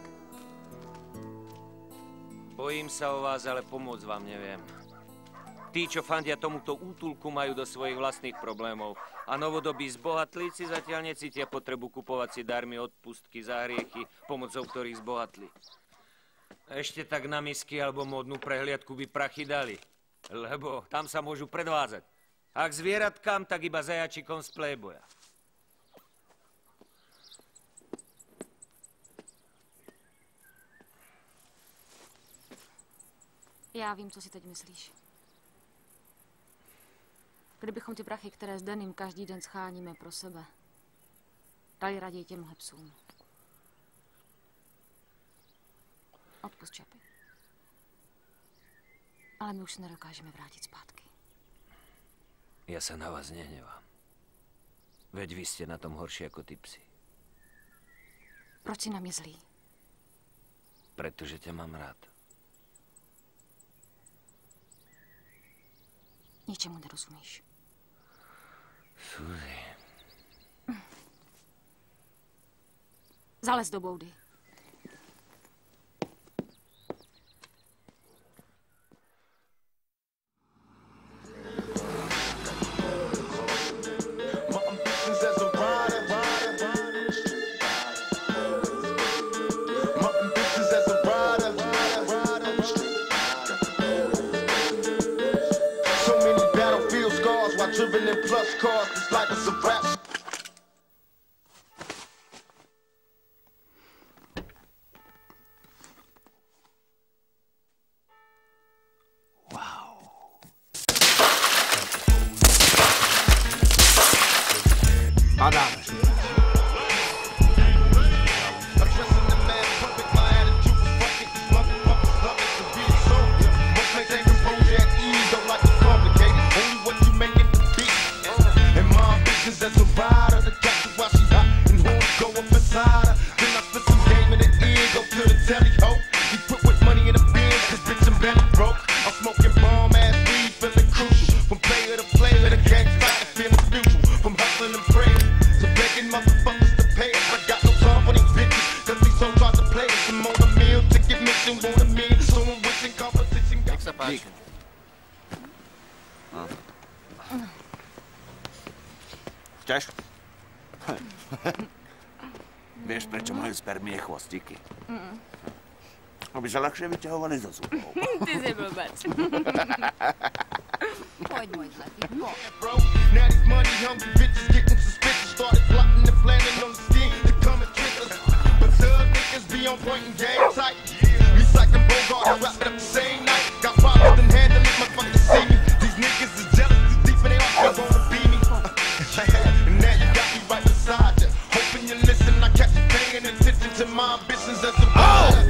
Bojím sa o vás, ale pomôcť vám neviem. Tí, čo fandia tomuto útulku, majú do svojich vlastných problémov. A novodobí zbohatlíci zatiaľ necítia potrebu kupovať si darmi odpustky za hriechy, pomocou ktorých zbohatli. Ešte tak na misky alebo módnu prehliadku by prachy dali. Lebo tam sa môžu predvádzať. Ak zvieratkám, tak iba zajačikom z playboya. Já vím, co si teď myslíš. Kdybychom ty prachy, které s Danym každý den scháníme pro sebe, dali raději těmhle psům. Odpust, Čapi. Ale my už se nedokážeme vrátit zpátky. Ja sa na vás nehnevám. Veď vy ste na tom horšie ako tí psi. Proč si na mě zlý? Pretože ťa mám rád. Ničemu nerozumíš. Suzy. Zalez do boudy. Driven in plus cars, it's like it's a rap. Wow. Padáme. As a rider, the captain while she's hot and horns go up inside her. Then I spit some game in the ear, go to the telly ho. He put with money in the bin, cause bitch I'm belly broke. I'm smoking bomb ass weed, feeling crucial. From player to player, the gang side feeling mutual. From hustling and praying to begging motherfuckers to pay us. I got no time for these bitches, cause these songs try to play us. I'm on a meal, ticket mission, want a meal. So I'm wishing competition got me. Chceš? Vieš, prečo majú spermie chvostiky? Mm. Aby sa ľahšie vyťahovali zo zubov. Ty si blbec. Poď, môj zlatý, poď. Now these money hungry bitches getting suspicious. Started plotting and planning on the scheme to come and trick us. But thug niggas be on point and game tight. Me psyching Bogart and rap it up the same night. Got problems and handle it, motherfuckers see me. These niggas is jealous, too deep and they all gonna be me. And now you got me right beside you. Hoping you listen, I catch you paying attention to my ambitions as a rider.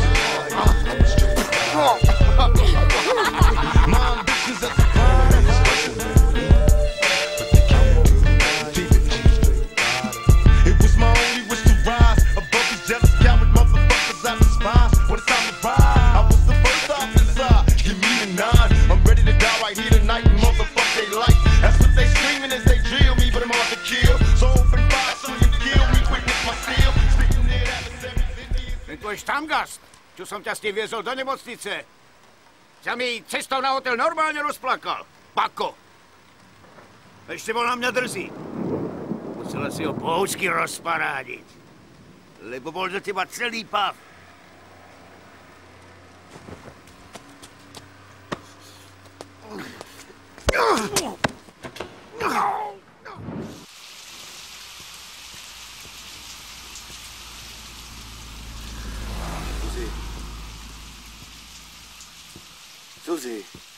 My ambitions as a rider. It was my only wish to rise above these jealous coward motherfuckers I despise. When it's time to ride, I was the first officer. Give me the nine. I'm ready to die right here tonight and motherfuck they life. That's what they screaming as they drill me, but I'm hard to kill. So open fire so you kill me quick with my steel. Speaking it adversaries. Ten tvoj štamgast, čo som ťa s tým viezol do nemocnice, sa mi cestou na hotel normálne rozplakal. Pako. Ešte bol na mňa drzý. Musela si ho bohusky rozparádiť. Lebo bol do teba celý pav. Suzy.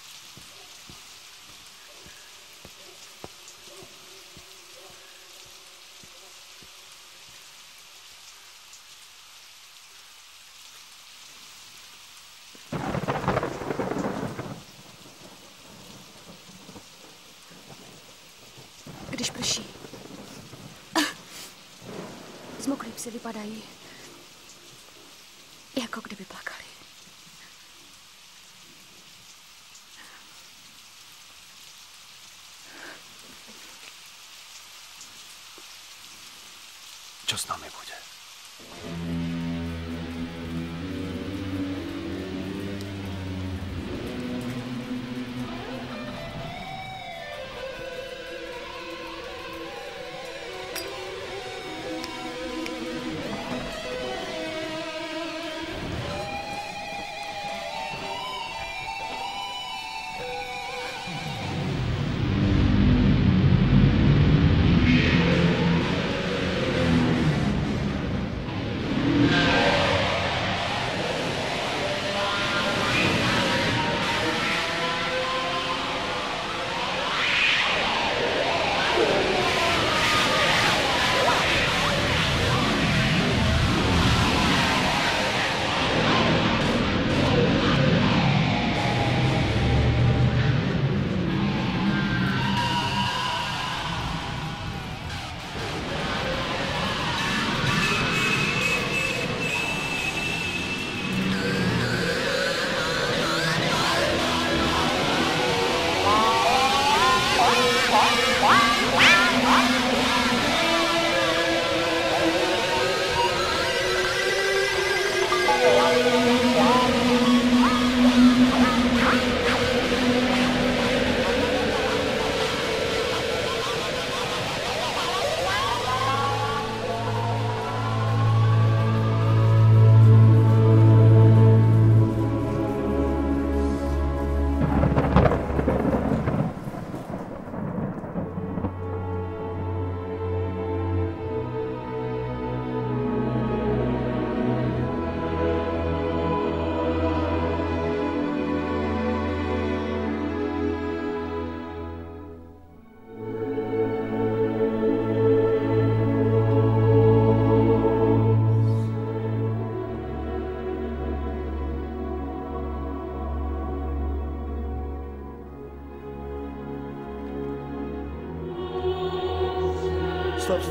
Když prší. Zmoklí psy vypadají, jako kdyby plakali. Čo s nami bude?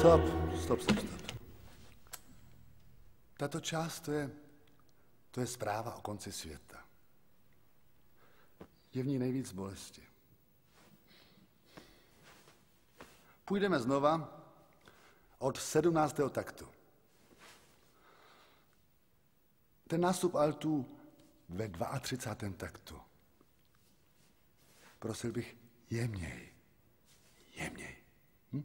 Stop, stop, stop, stop. Tato část, to je, to je zpráva o konci světa. Je v ní nejvíc bolesti. Půjdeme znova od sedmnáctého taktu. Ten nástup altů ve třicátém druhém taktu. Prosil bych jemněji, jemněji. Hm?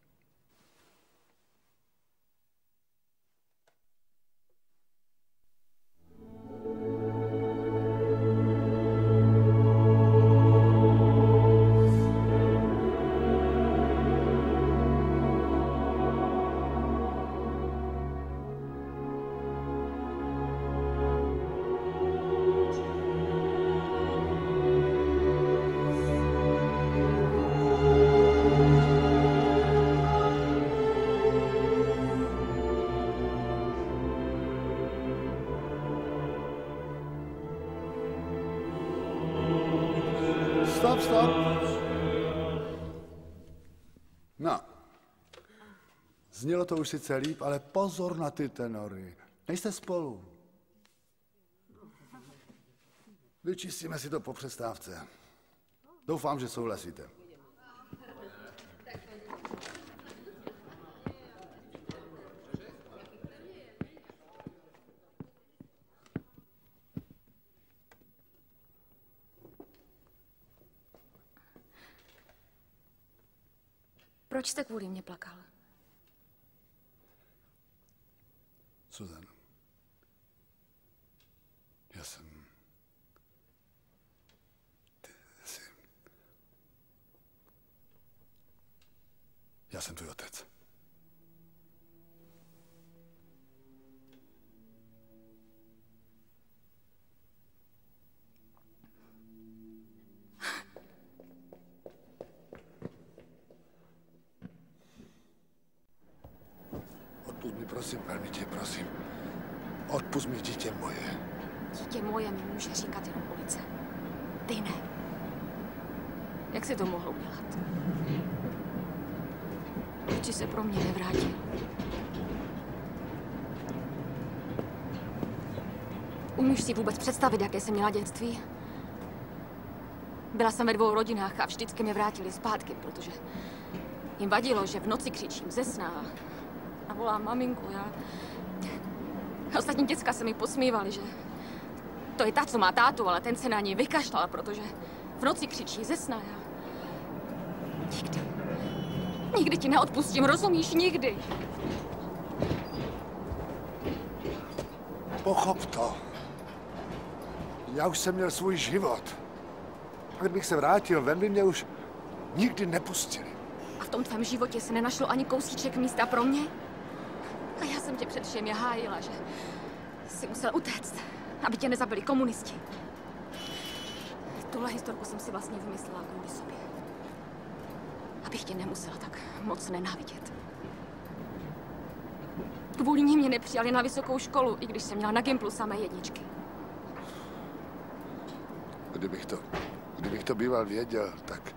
Stop, stop. No. Znělo to už sice líp, ale pozor na ty tenory. Nejste spolu. Vyčistíme si to po přestávce. Doufám, že souhlasíte. Proč jste kvůli mě plakal? Suzana, já jsem... Ty jsi... Já jsem tvůj otec. Odpust mi, prosím, velmi tě prosím. Odpust mi, dítě moje. Dítě moje mi může říkat jenom ulice. Ty ne. Jak jsi to mohl udělat? Proč jsi se pro mě nevrátil? Umíš si vůbec představit, jaké jsem měla dětství? Byla jsem ve dvou rodinách a vždycky mě vrátili zpátky, protože jim vadilo, že v noci křičím ze sna a volám maminku. Já... Ostatní děcka se mi posmívali, že to je ta, co má tátu, ale ten se na ní vykašlal, protože v noci křičí ze sna. Já... Nikdy. Nikdy ti neodpustím, rozumíš? Nikdy. Pochop to. Já už jsem měl svůj život. A kdybych se vrátil, ven by mě už nikdy nepustili. A v tom tvém životě se nenašlo ani kousíček místa pro mě? A já jsem tě před všem hájila, že jsi musel utéct, aby tě nezabili komunisti. Tuhle historku jsem si vlastně vymyslela kvůli sobě. Abych tě nemusela tak moc nenávidět. Kvůli ní mě nepřijali na vysokou školu, i když jsem měla na Gimplu samé jedničky. Kdybych to, kdybych to býval věděl, tak...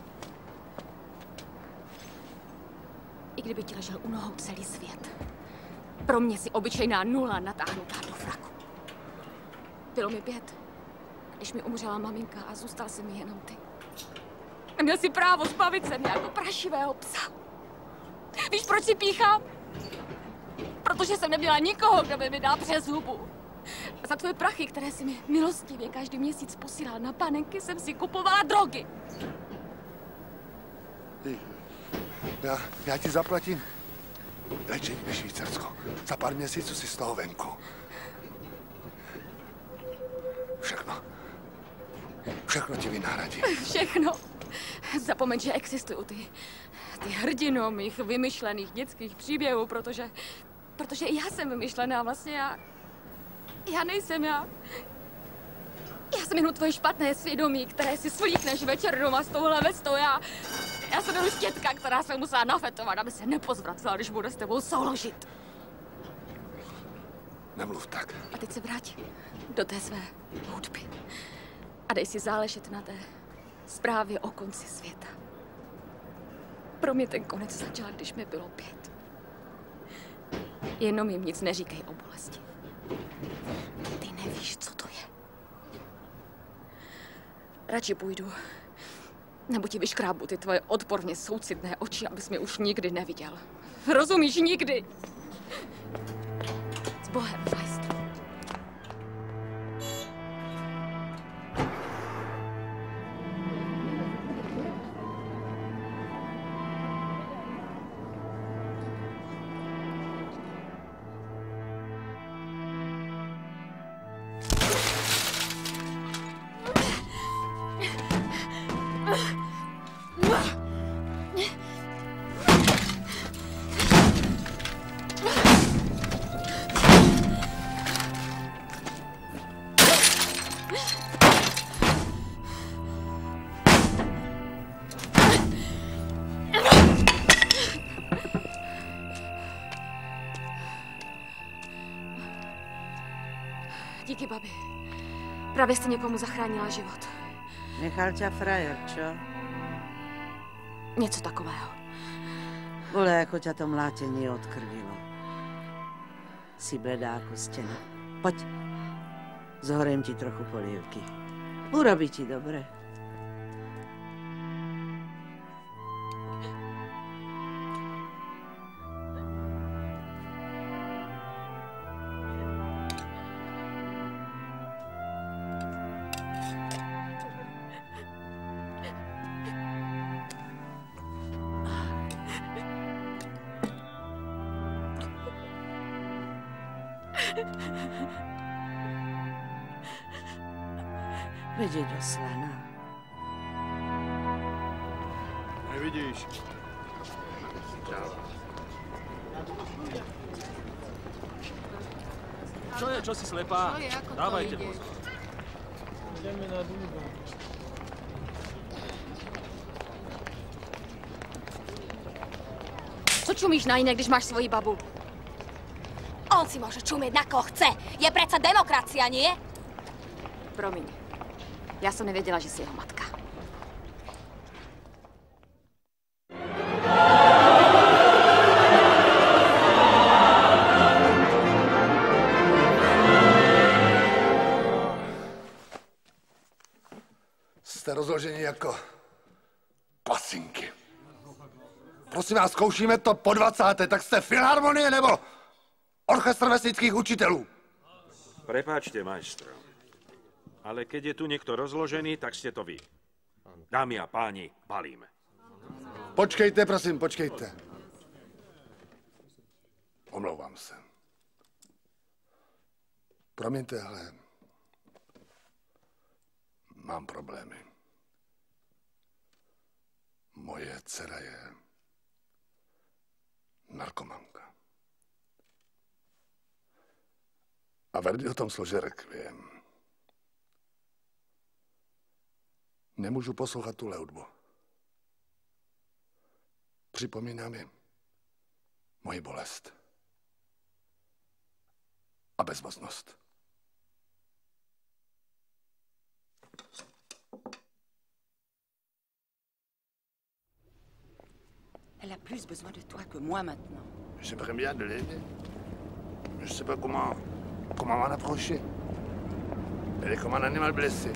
I kdyby ti ležel u nohou celý svět. Pro mě si obyčejná nula natáhnutá do fraku. Bylo mi pět, když mi umřela maminka a zůstal se mi jenom ty. Neměl si právo zbavit se mě jako prašivého psa. Víš, proč si píchám? Protože jsem neměla nikoho, kdo by mi dal přes hubu. A za tvoje prachy, které si mi milostivě každý měsíc posílal na panenky, jsem si kupovala drogy. Já, já ti zaplatím léčení ve Švýcarsku. Za pár měsíců si z toho venku. Všechno. Všechno ti vynahradí. Všechno. Zapomeň, že existují ty, ty hrdino mých vymyšlených dětských příběhů, protože, protože i já jsem vymyšlená vlastně. Já, já nejsem já. Já jsem jenom tvoje špatné svědomí, které si svlíkneš večer doma s touhle vestou. Já, já jsem jenom štětka, která se musela nafetovat, aby se nepozvracela, když bude s tebou souložit. Nemluv tak. A teď se vrať do té své hudby. A dej si záležet na té zprávě o konci světa. Pro mě ten konec začal, když mi bylo pět. Jenom jim nic neříkej o bolesti. Ty nevíš, co to je. Radši půjdu, nebo ti vyškrábu ty tvoje odporně soucitné oči, abys mě už nikdy neviděl. Rozumíš, nikdy? S Bohem, majstr. Díky, babi. Právě jste někomu zachránila život. Nechal ťa frajer, čo? Něco takového. Bole, jako ťa to mlátení odkrvilo. Si bledá jako stěna. Pojď. Zhorím ti trochu polievky. Urobí ti dobre. Veď je do slana. Nevidíš? Čo je, čo si slepá? Čo je, ako to Dávajte ide? pozor. Ideme na dúbu. Co čumíš na jiné, když máš svoji babu? On si môže čumieť na koho chce. Je predsa demokracia, nie? Promiň. Já jsem nevěděla, že jsi jeho matka. Jste rozloženi jako pasinky. Prosím vás, zkoušíme to po dvacáté, tak jste filharmonie nebo orchestr vesnických učitelů? Prepáčte, majstro. Ale keď je tu niekto rozložený, tak ste to vy. Dámy a páni, balíme. Počkejte, prosím, počkejte. Omlouvám se. Promiňte, ale mám problémy. Moje dcera je narkomanka. A Verdi o tom složil rekviem. Nemůžu poslouchat tuhle hudbu. Připomíná mi moji bolest a bezmocnost. Elle a plus besoin de toi que moi maintenant. J'aimerais bien de l'aider. Je sais pas comment, comment m'en approcher. Elle est comme un animal blessé.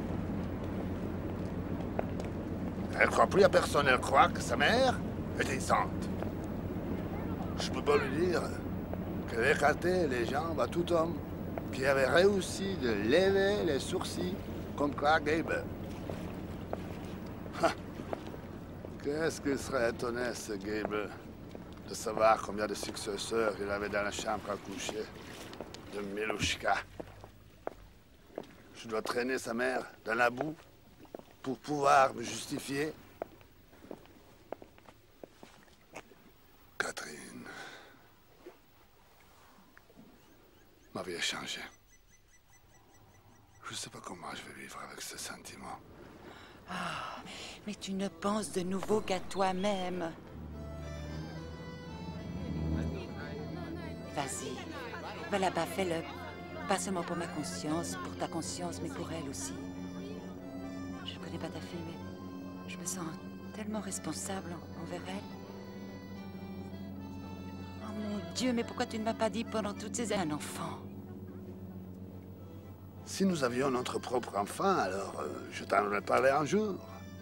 Elle croit plus à personne, elle croit que sa mère est décente. Je peux pas lui dire qu'elle écartait les jambes à tout homme qui avait réussi de lever les sourcils comme Clark Gable. Ha. Qu'est-ce qu'il serait étonné, ce Gable, de savoir combien de successeurs il avait dans la chambre à coucher de Milouchka. Je dois traîner sa mère dans la boue pour pouvoir me justifier. Catherine. Ma vie a changé. Je ne sais pas comment je vais vivre avec ce sentiment. Oh, mais tu ne penses de nouveau qu'à toi-même. Vas-y, va là-bas, fais-le. Pas seulement pour ma conscience, pour ta conscience, mais pour elle aussi. Je ne connais pas ta fille, mais je me sens tellement responsable envers elle. Oh mon Dieu, mais pourquoi tu ne m'as pas dit pendant toutes ces années un enfant? Si nous avions notre propre enfant, alors euh, je t'en aurais parlé un jour.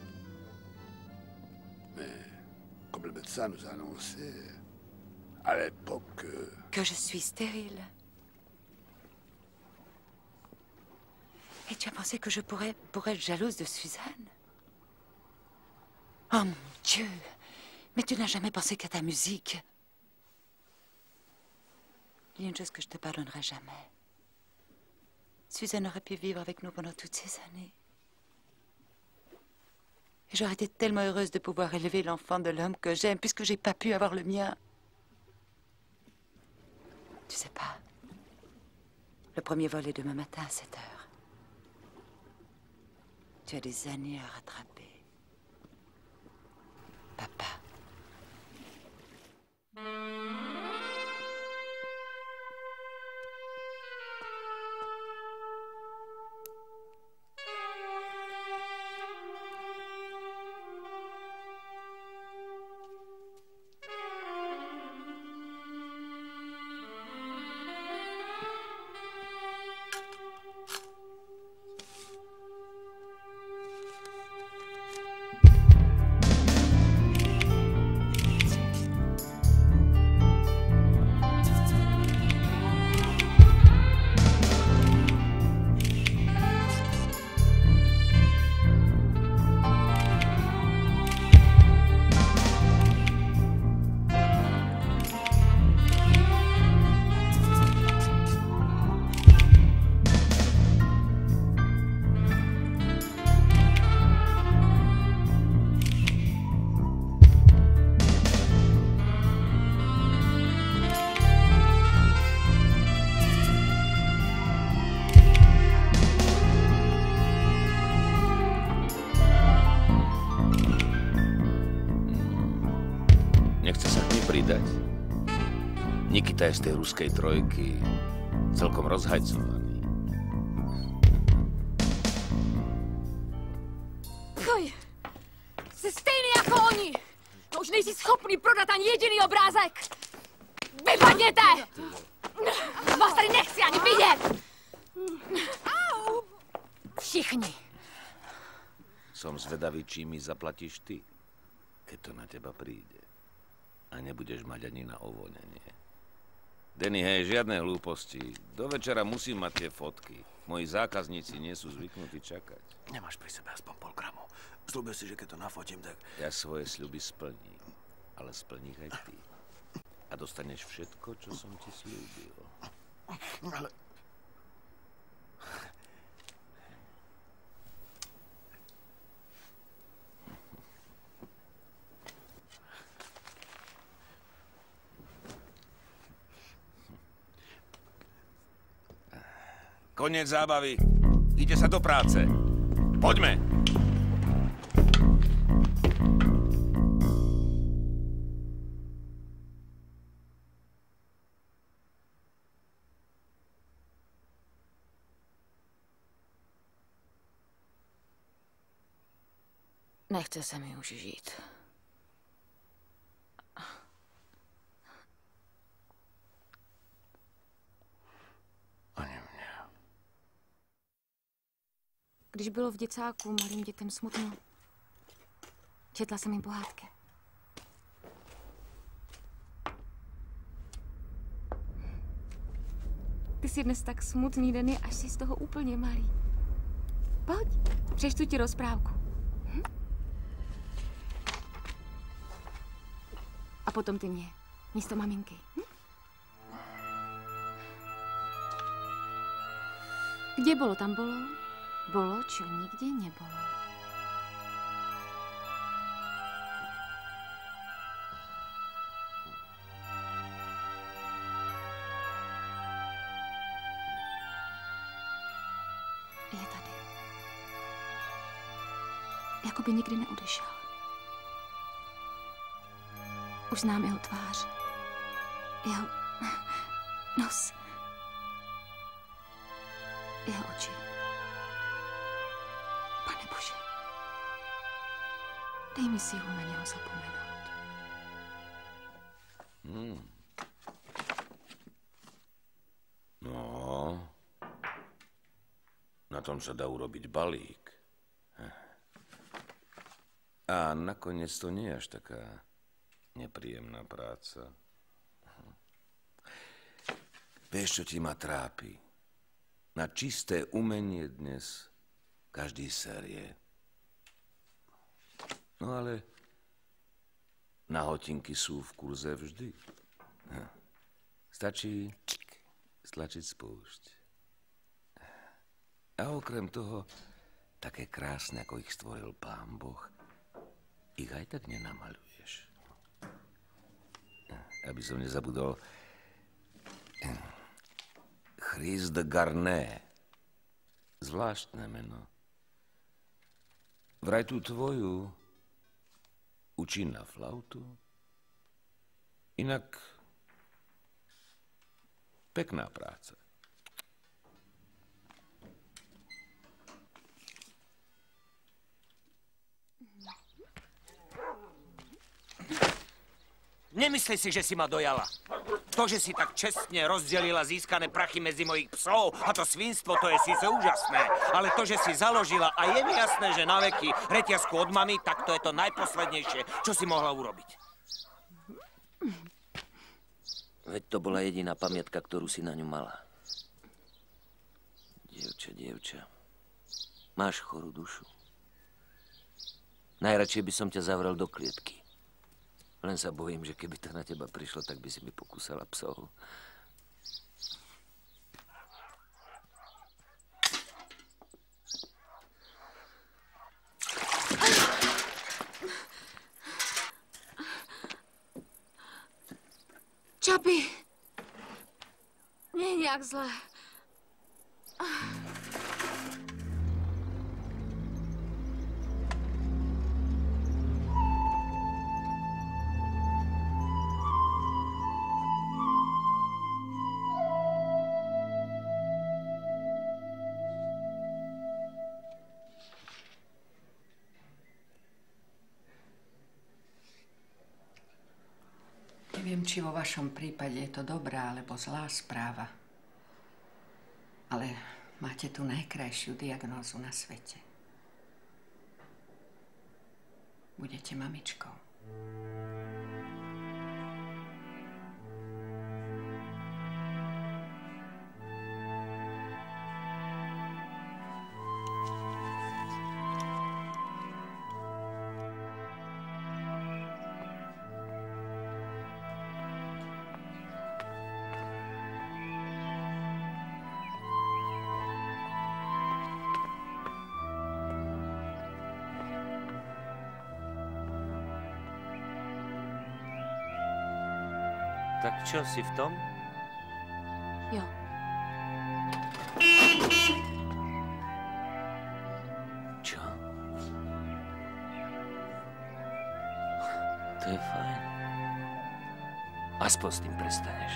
Mais comme le médecin nous a annoncé à l'époque... Euh... Que je suis stérile. Et tu as pensé que je pourrais, pourrais être jalouse de Suzanne? Oh mon Dieu! Mais tu n'as jamais pensé qu'à ta musique. Il y a une chose que je te pardonnerai jamais. Suzanne aurait pu vivre avec nous pendant toutes ces années. Et j'aurais été tellement heureuse de pouvoir élever l'enfant de l'homme que j'aime, puisque j'ai pas pu avoir le mien. Tu sais pas, le premier vol est demain matin à sept heures. Tu as des années à rattraper. Papa. Nikita je z tej ruskej trojky celkom rozhajcovaný. Koj, jsi stejný jako oni. No už nejsi schopný prodat ani jediný obrázek. Vypadněte! Vás tady nechci ani vidět. Všichni. Som zvedavý, či mi zaplatíš ty, keď to na teba príde. A nebudeš mať ani na ovoňanie. Denny, hej, žiadne hlúposti. Do večera musím mať tie fotky. Moji zákazníci nie sú zvyknutí čakať. Nemáš pri sebe aspoň pol gramu. Sľúbil si, že keď to nafotím, tak... Ja svoje sľuby splním, ale splní aj ty. A dostaneš všetko, čo som ti sľúbil. Ale... Koniec zábavy. Ide sa do práce. Poďme. Nechce se mi už žít. Když bylo v děcáku malým dětem smutno, četla jsem jim pohádky. Ty jsi dnes tak smutný, Denny, až jsi z toho úplně malý. Pojď, přečtu ti rozprávku. Hm? A potom ty mě, místo maminky. Hm? Kde bolo, tam bolo? Bolo, čo nikde nebolo. Je tady. Jako by nikdy neodešel. Už znám jeho tvář. Jeho nos. Jeho oči. Pane Bože, dej mi sílu na něho zapomenout. Hmm. tom sa dá urobiť balík. A nakoniec to nie je až taká nepríjemná práca. Vieš, čo ti ma trápi? Na čisté umenie dnes každý série. No ale na hotinky sú v kurze vždy. Stačí stlačiť spúšť. A okrem toho, také krásne, ako ich stvoril Pán Boh, ich aj tak nenamaluješ. Aby som nezabudol, Chris de Garnet. Zvláštne meno. Vraj tú tvoju učí na flautu. Inak pekná práca. Nemyslí si, že si ma dojala. To, že si tak čestne rozdelila získané prachy medzi mojich psov a to svinstvo, to je síce úžasné. Ale to, že si založila a je mi jasné, že na veky reťazku od mamy, tak to je to najposlednejšie, čo si mohla urobiť. Veď to bola jediná pamiatka, ktorú si na ňu mala. Dievča, dievča, máš chorú dušu. Najradšej by som ťa zavrel do klietky. Len sa bojím, že keby to na teba prišlo, tak by si mi pokúsala psov. Čapi, nie je nejak zle. Neviem, či vo vašom prípade je to dobrá alebo zlá správa, ale máte tu najkrajšiu diagnózu na svete. Budete mamičkou. Tak čo, si v tom? Jo. Čo? To je fajn. Aspoň s tým prestaneš.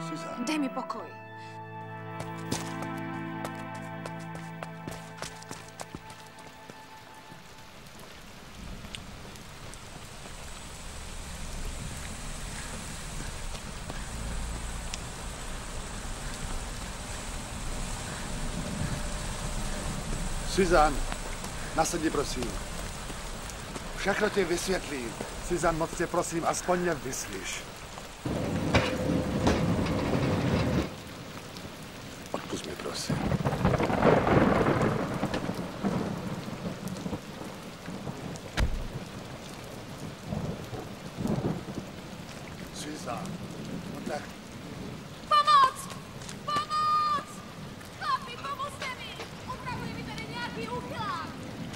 Suzanne. Dej mi pokoj. Suzanne, nasedni prosím. Všechno ti vysvětlím. Suzanne, moc tě prosím, aspoň mě vyslyš. Odpusť mi, prosím. Suzanne, no tak. Pomoc! Pomoc! Chlapi, pomozte mi! Opravdu mi tady nějaký uchylák!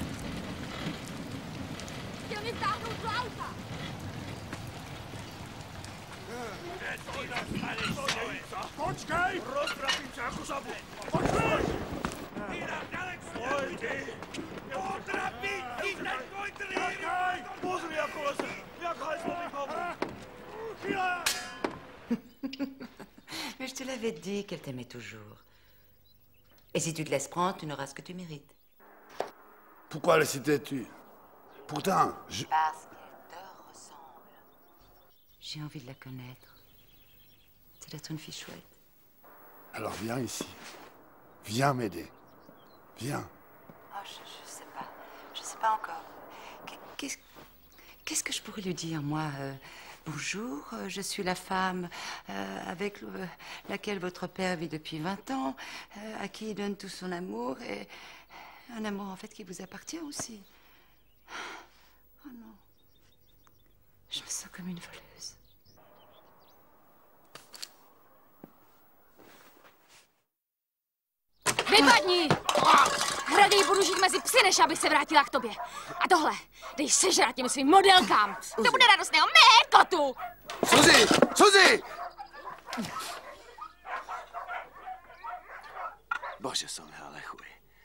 Chtěl mi vtáhnout do auta. Počkej! Roztrapím ťa ako žabu! Počkej! Stoj, ty! Otrapím ti ten tvoj trý! Počkej! Pozri, ako leze! Jak hajzlový babu! Mais je te l'avais dit qu'elle t'aimait toujours. Et si tu te laisses prendre, tu n'auras ce que tu mérites. Pourquoi le citais-tu? Pourtant, je... Parce qu'elle te ressemble. J'ai envie de la connaître. Ça doit être une fille chouette. Alors viens ici. Viens m'aider. Viens. Oh, je, je sais pas. Je sais pas encore. Qu'est-ce, qu'est-ce que je pourrais lui dire, moi euh, Bonjour, euh, je suis la femme euh, avec le, laquelle votre père vit depuis vingt ans, euh, à qui il donne tout son amour, et un amour, en fait, qui vous appartient aussi. Oh non. Je me sens comme une voleuse. Vypadni! Raději budu žít mezi psy, než abych se vrátila k tobě. A tohle, dej sežrat těm svým modelkám. To bude radostného mé kotu! Suzi! Suzi! Bože som, ale chuj.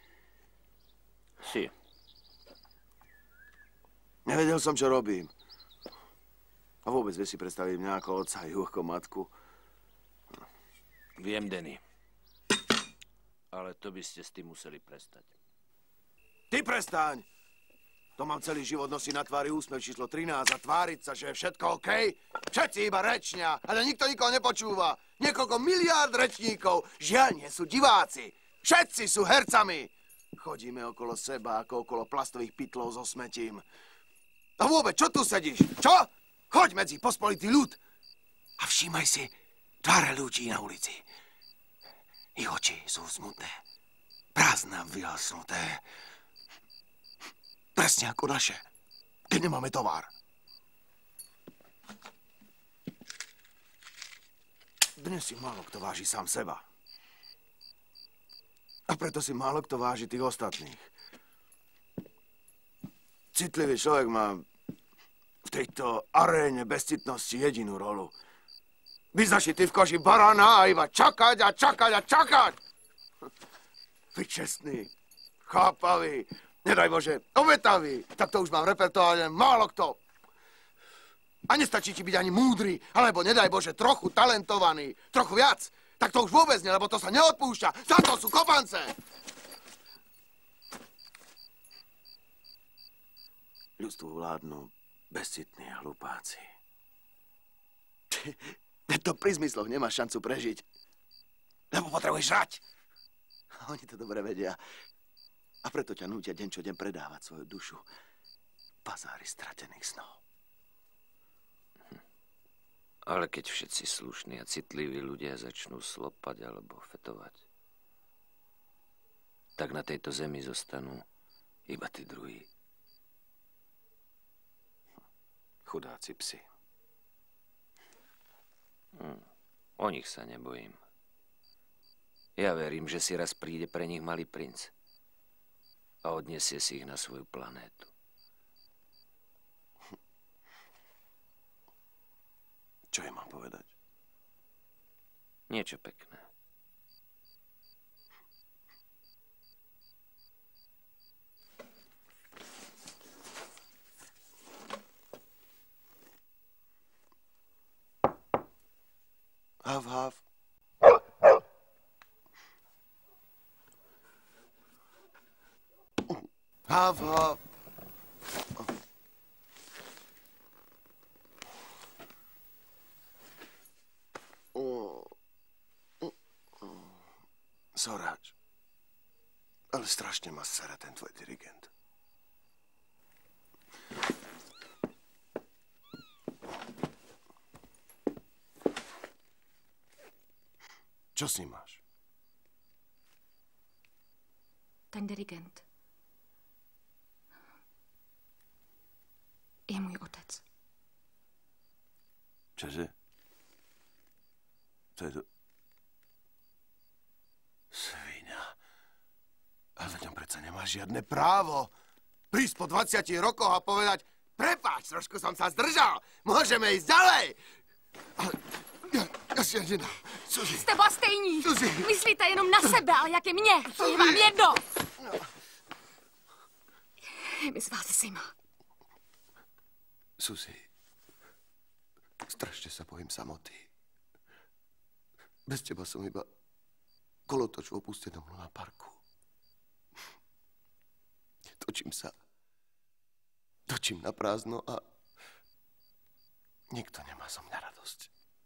Si. Nevedel som, čo robím. A vôbec vieš si predstaviť mňa ako otca a ju ako matku. Viem, Denny. Ale to by ste s tým museli prestať. Ty prestaň! To mám celý život nosiť na tvári úsmev číslo trinásť a tváriť sa, že je všetko OK. Všetci iba rečnia, ale nikto nikoho nepočúva. Niekoľko miliárd rečníkov. Žiaľ, nie sú diváci. Všetci sú hercami. Chodíme okolo seba, ako okolo plastových pytlov so smetím. A vôbec, čo tu sedíš? Čo? Choď medzi pospolitý ľud. A všímaj si tváre ľudí na ulici. Ich oči sú smutné, prázdne a vyhasnuté. Presne ako naše, keď nemáme tovar. Dnes si málo kto váži sám seba. A preto si málo kto váži tých ostatných. Citlivý človek má v tejto aréne bezcitnosti jedinú rolu. Byť zašitý v koži barana a iba čakať a čakať a čakať. Byť čestný, chápavý, nedaj Bože, obetavý. Tak to už mám v repertoáre málo kto. A nestačí ti byť ani múdry, alebo nedaj Bože, trochu talentovaný, trochu viac. Tak to už vôbec nie, lebo to sa neodpúšťa. Za to sú kopance. Ľudstvu vládnu bezcitní a hlupáci. To pri zmysloch nemáš šancu prežiť. Lebo potrebuješ žrať. A oni to dobre vedia. A preto ťa nútia deň čo deň predávať svoju dušu. Pazári stratených snov. Hm. Ale keď všetci slušní a citliví ľudia začnú slopať alebo fetovať, tak na tejto zemi zostanú iba tí druhí. Chudáci psi. Hm. O nich sa nebojím. Ja verím, že si raz príde pre nich malý princ a odniesie si ich na svoju planétu. Čo im mám povedať? Niečo pekné. Hav, hav. Hav, hav. Soráč. Ale strašne ma sere ten tvoj dirigent. Čo s ním máš? Ten dirigent je můj otec. Čože? To je to... Sviňa. Ale na ňom predsa nemáš žiadne právo. Prísť po dvadsiatich rokoch a povedať, prepáč, trošku som sa zdržal, môžeme ísť ďalej. Ale ja, ja si ani nedám. Suzy. Jste stejní. Suzy. Myslíte jenom na sebe, ale jak je mně. To je vám jedno. Je mi z vás zima. Suzy, strašne sa bojím samoty. Bez teba som iba kolotoč v opustenom Luna parku. Točím sa. Točím na prázdno a nikto nemá zo mňa radosť.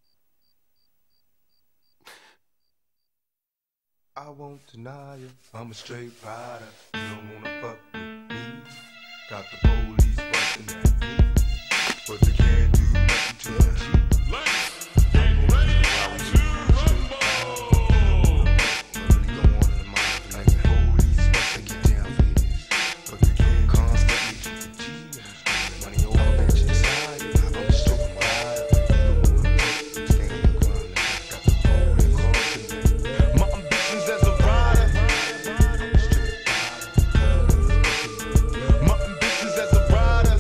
I won't deny it, I'm a straight rider. You don't wanna fuck with me. Got the police busting at me, but they can't do nothing to me. Let's get ready to rumble. Really don't want to mind like the police busting you down for this, but they can't constantly cheat. Money all that you decide. I'm a straight rider. You don't wanna fuck with me. Stay in the grind. Got the police busting me. My ambitions as a rider. My ambitions as a rider.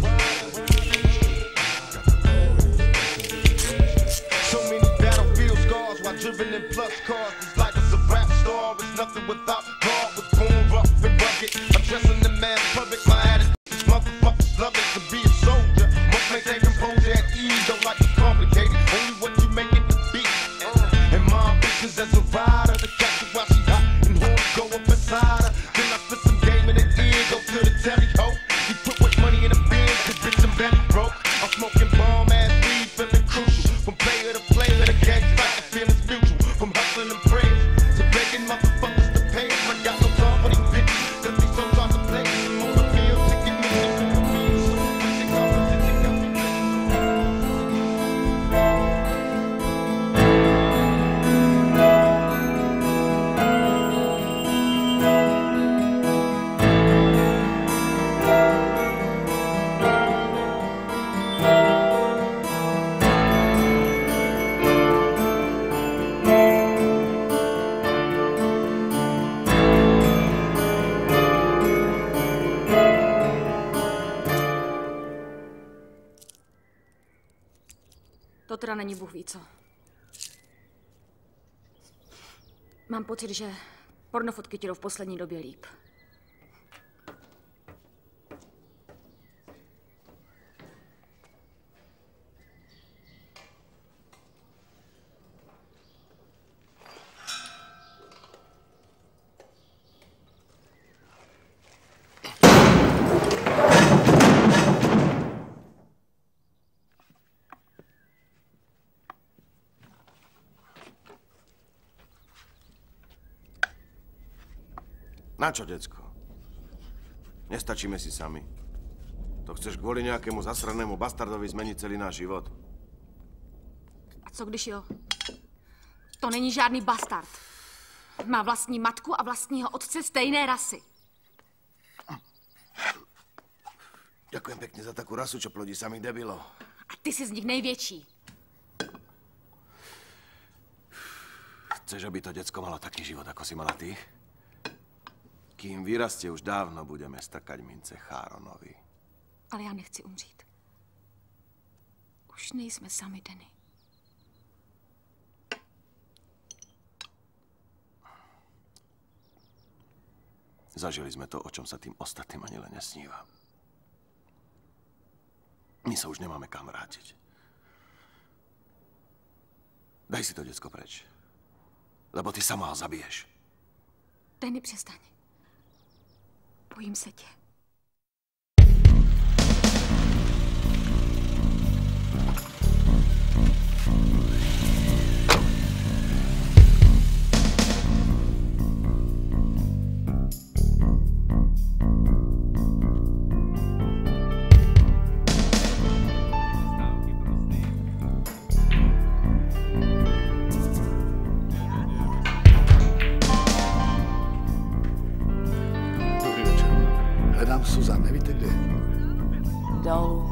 So many battlefield scars while driven in plus cars. This life is a rap star. It's nothing without God. Was born rough and rugged. I'm dressing the man public. My attitude is motherfuckers love it to be a soldier. Most maintain composure at ease. Don't like it complicated. Only what you make it to be. And my ambitions as a rider. To catch her while she hot and horns go up inside her. Then I spit some game in the ear. Go to the telly ho. He put with money in the bin. Cause bitch I'm belly broke. I'm smoking bomb ass weed. Feeling crucial. From player to player. The gang fight. The feelings mutual. From hustling and praying to begging motherfuckers to pay. I got no time for these bitches. Cause these songs are to play. On the field to get me sick of me. So pushing competition got me To teda není Bůh ví co. Mám pocit, že pornofotky ti jdou v poslední době líp. Na čo, decko? Nestačíme si sami. To chceš kvôli nejakému zasranému bastardovi zmeniť celý náš život? A co když jo? To není žádný bastard. Má vlastní matku a vlastního otce stejné rasy. Ďakujem pekne za takú rasu, čo plodí samých debilov. A ty si z nich největší. Chceš, aby to decko malo taký život, ako si mala ty? Kým vyrastie, už dávno budeme strkať mince Cháronovi. Ale já nechci umřít. Už nejsme sami, Denny. Zažili sme to, o čom sa tým ostatným ani len nesníva. My sa už nemáme kam vrátiť. Daj si to decko preč. Lebo ty sama ho zabiješ. Denny, přestaň. Bojím se tě. Suzanne, nevíte kde? Dolů.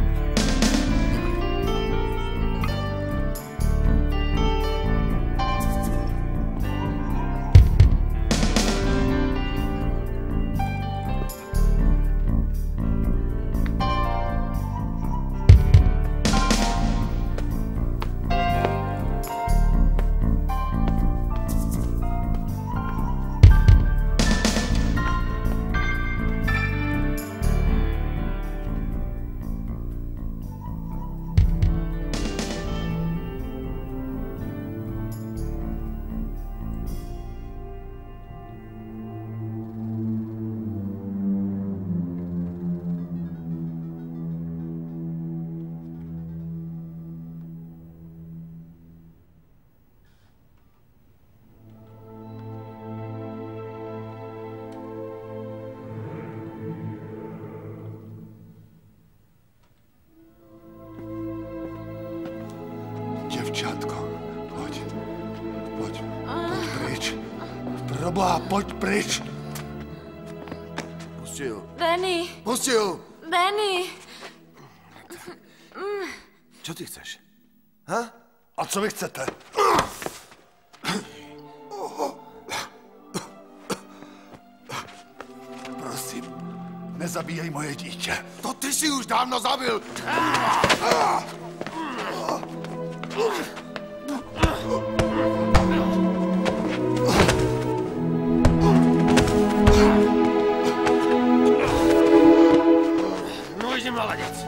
Děvčátko, pojď. Pojď. Pojď pryč. Proboha, pojď pryč. Pusti ho. Danny. Pusti ho. Danny. Čo ty chceš? Ha? A co vy chcete? Prosím, nezabíjej moje dítě. To ty si už dávno zabil. No jsi maladec.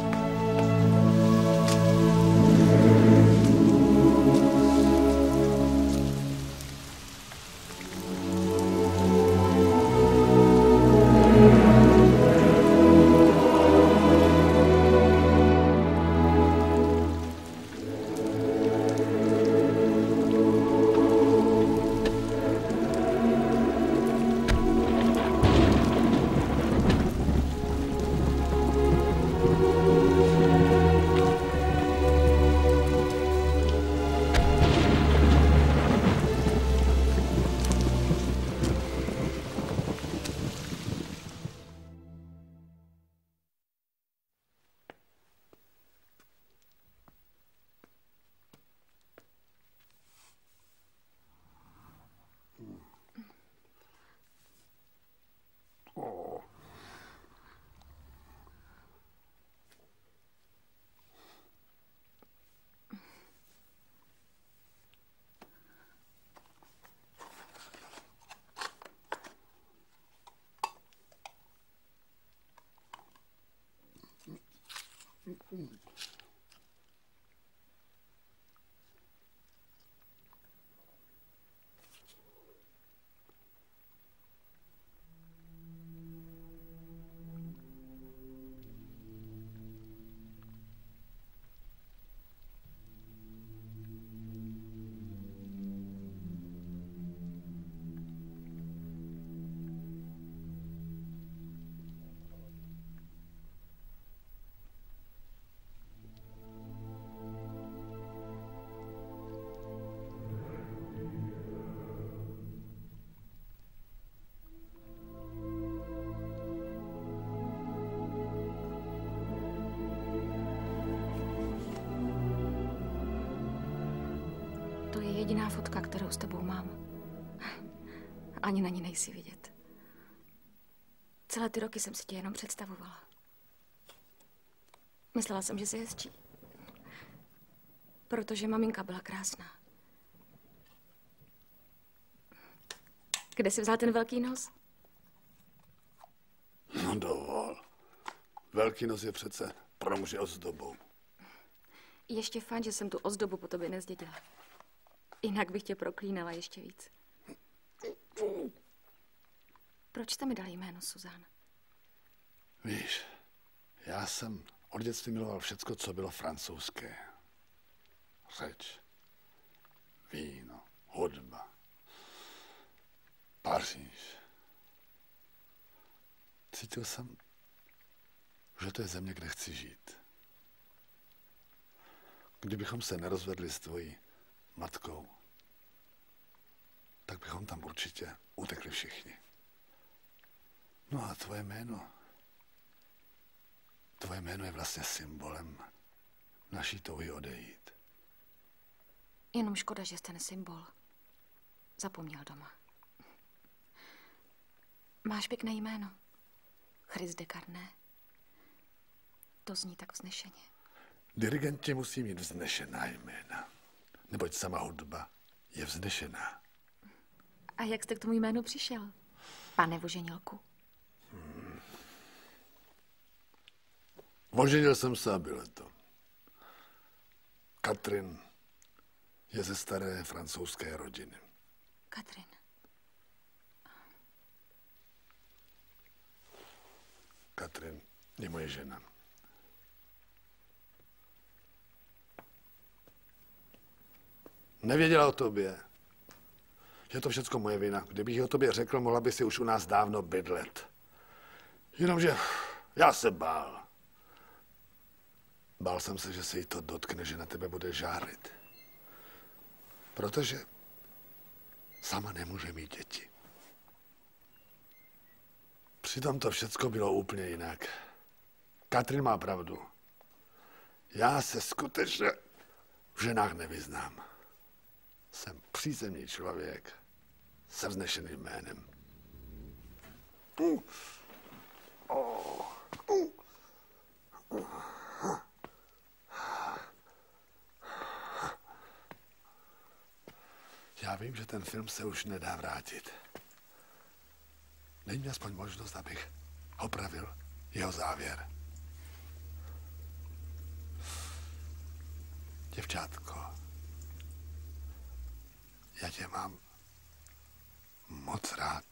To je jediná fotka, kterou s tebou mám. Ani na ní nejsi vidět. Celé ty roky jsem si tě jenom představovala. Myslela jsem, že jsi hezčí. Protože maminka byla krásná. Kde jsi vzal ten velký nos? No dovol. Velký nos je přece pro muže ozdobou. Ještě fajn, že jsem tu ozdobu po tobě nezdědila. Jinak bych tě proklínala ještě víc. Proč jste mi dali jméno Suzanne? Víš, já jsem od dětství miloval všecko, co bylo francouzské. řeč, víno, hudba, Paříž. Cítil jsem, že to je země, kde chci žít. Kdybychom se nerozvedli s tvojí matkou, tak bychom tam určitě utekli všichni. No a tvoje jméno, tvoje jméno je vlastně symbolem naší touhy odejít. Jenom škoda, že jste ten symbol zapomněl doma. Máš pěkné jméno. Chris de Carné. To zní tak vznešeně. Dirigenti musí mít vznešená jména, neboť sama hudba je vznešená. A jak jste k tomu jménu přišel, pane Voženilku? Hmm. Oženil jsem se a bylo to. Katrin je ze staré francouzské rodiny. Katrin. Katrin je moje žena. Nevěděla o tobě. Je to všecko moje vina. Kdybych o tobě řekl, mohla by si už u nás dávno bydlet. Jenomže já se bál. Bál jsem se, že se jí to dotkne, že na tebe bude žárit. Protože sama nemůže mít děti. Přitom to všecko bylo úplně jinak. Katrin má pravdu. Já se skutečně v ženách nevyznám. Jsem přízemní člověk se vznešeným jménem. Uh. Oh. Uh. Uh. Já vím, že ten film se už nedá vrátit. Dej mi aspoň možnost, abych opravil jeho závěr. Děvčátko, já tě mám moc rád.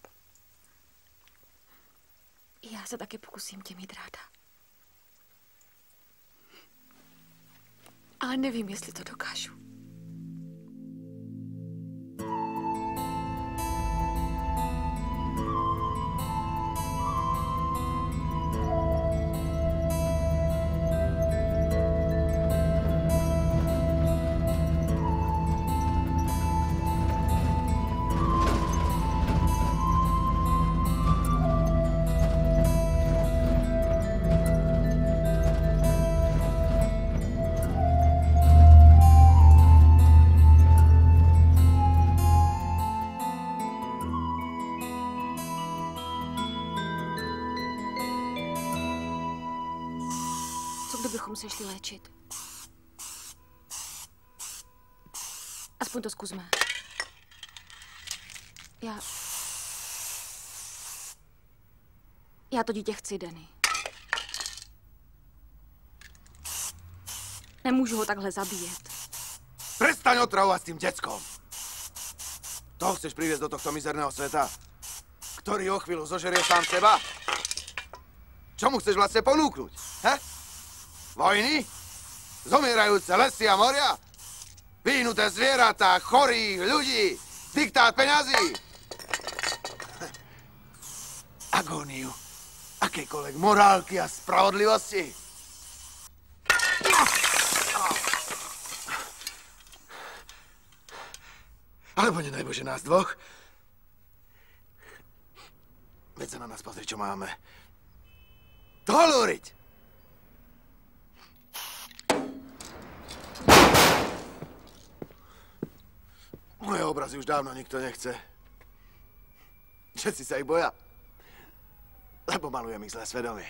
Já se taky pokusím tě mít ráda. Ale nevím, jestli to dokážu. Kdybychom se šli léčit. Aspoň to zkusme. Já... Já to dítě chci, Danny. Nemůžu ho takhle zabíjet. Prestaň otravovať s tým deckom. Toho chceš priviesť do tohto mizerného sveta, ktorý o chvíľu zožerie sám seba? Čo mu chceš vlastne ponúknuť? He? Vojny? Zomierajúce lesy a moria? Vyhnuté zvieratá, chorých ľudí, diktát peňazí? Agóniu akejkoľvek morálky a spravodlivosti? Alebo nedaj Bože nás dvoch? Veď sa na nás pozri, čo máme. Dohlúriť! Moje obrazy už dávno nikto nechce. Všetci sa ich boja. Lebo malujem ich zlé svedomie.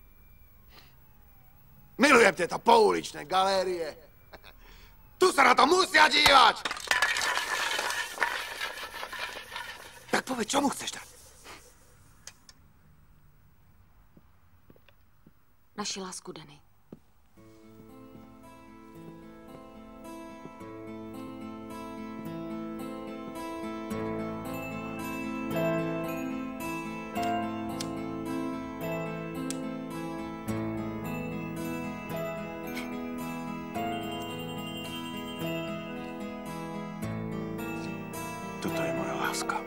Milujem tieto pouličné galérie. Tu sa na to musia dívať! Tak povedz, čo mu chceš dať? Naši lásku, Danny. láska.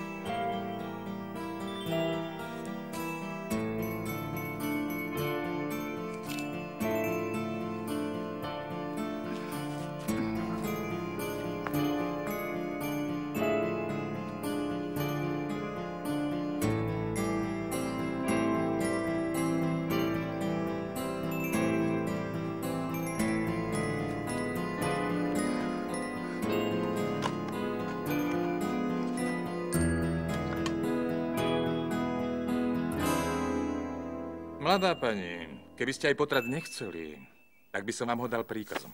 Mladá pani, keby ste aj potrat nechceli, tak by som vám ho dal príkazom.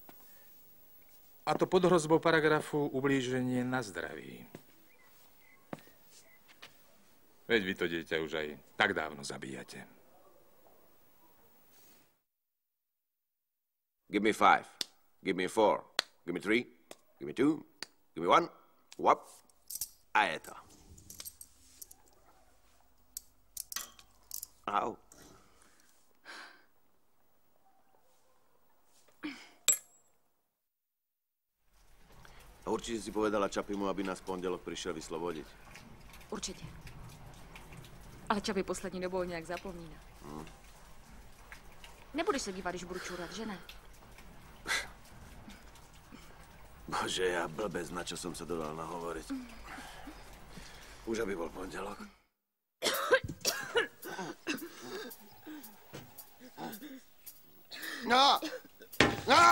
A to pod hrozbou paragrafu ublíženie na zdraví. Veď vy to dieťa už aj tak dávno zabíjate. Give me five. Give me four. Give me three. Give me two. Give me one. Whop. A je to. Au. A určite si povedala Čapimu, aby nás v pondelok prišiel vyslobodiť. Určitě. Ale Čapy poslední dobou nějak zapomíná. Hmm. Nebudeš se dívat, když budu čurat, že ne? Bože, ja blbec, na čo som sa dodal nahovoriť. Už aby bol pondelok. No! No!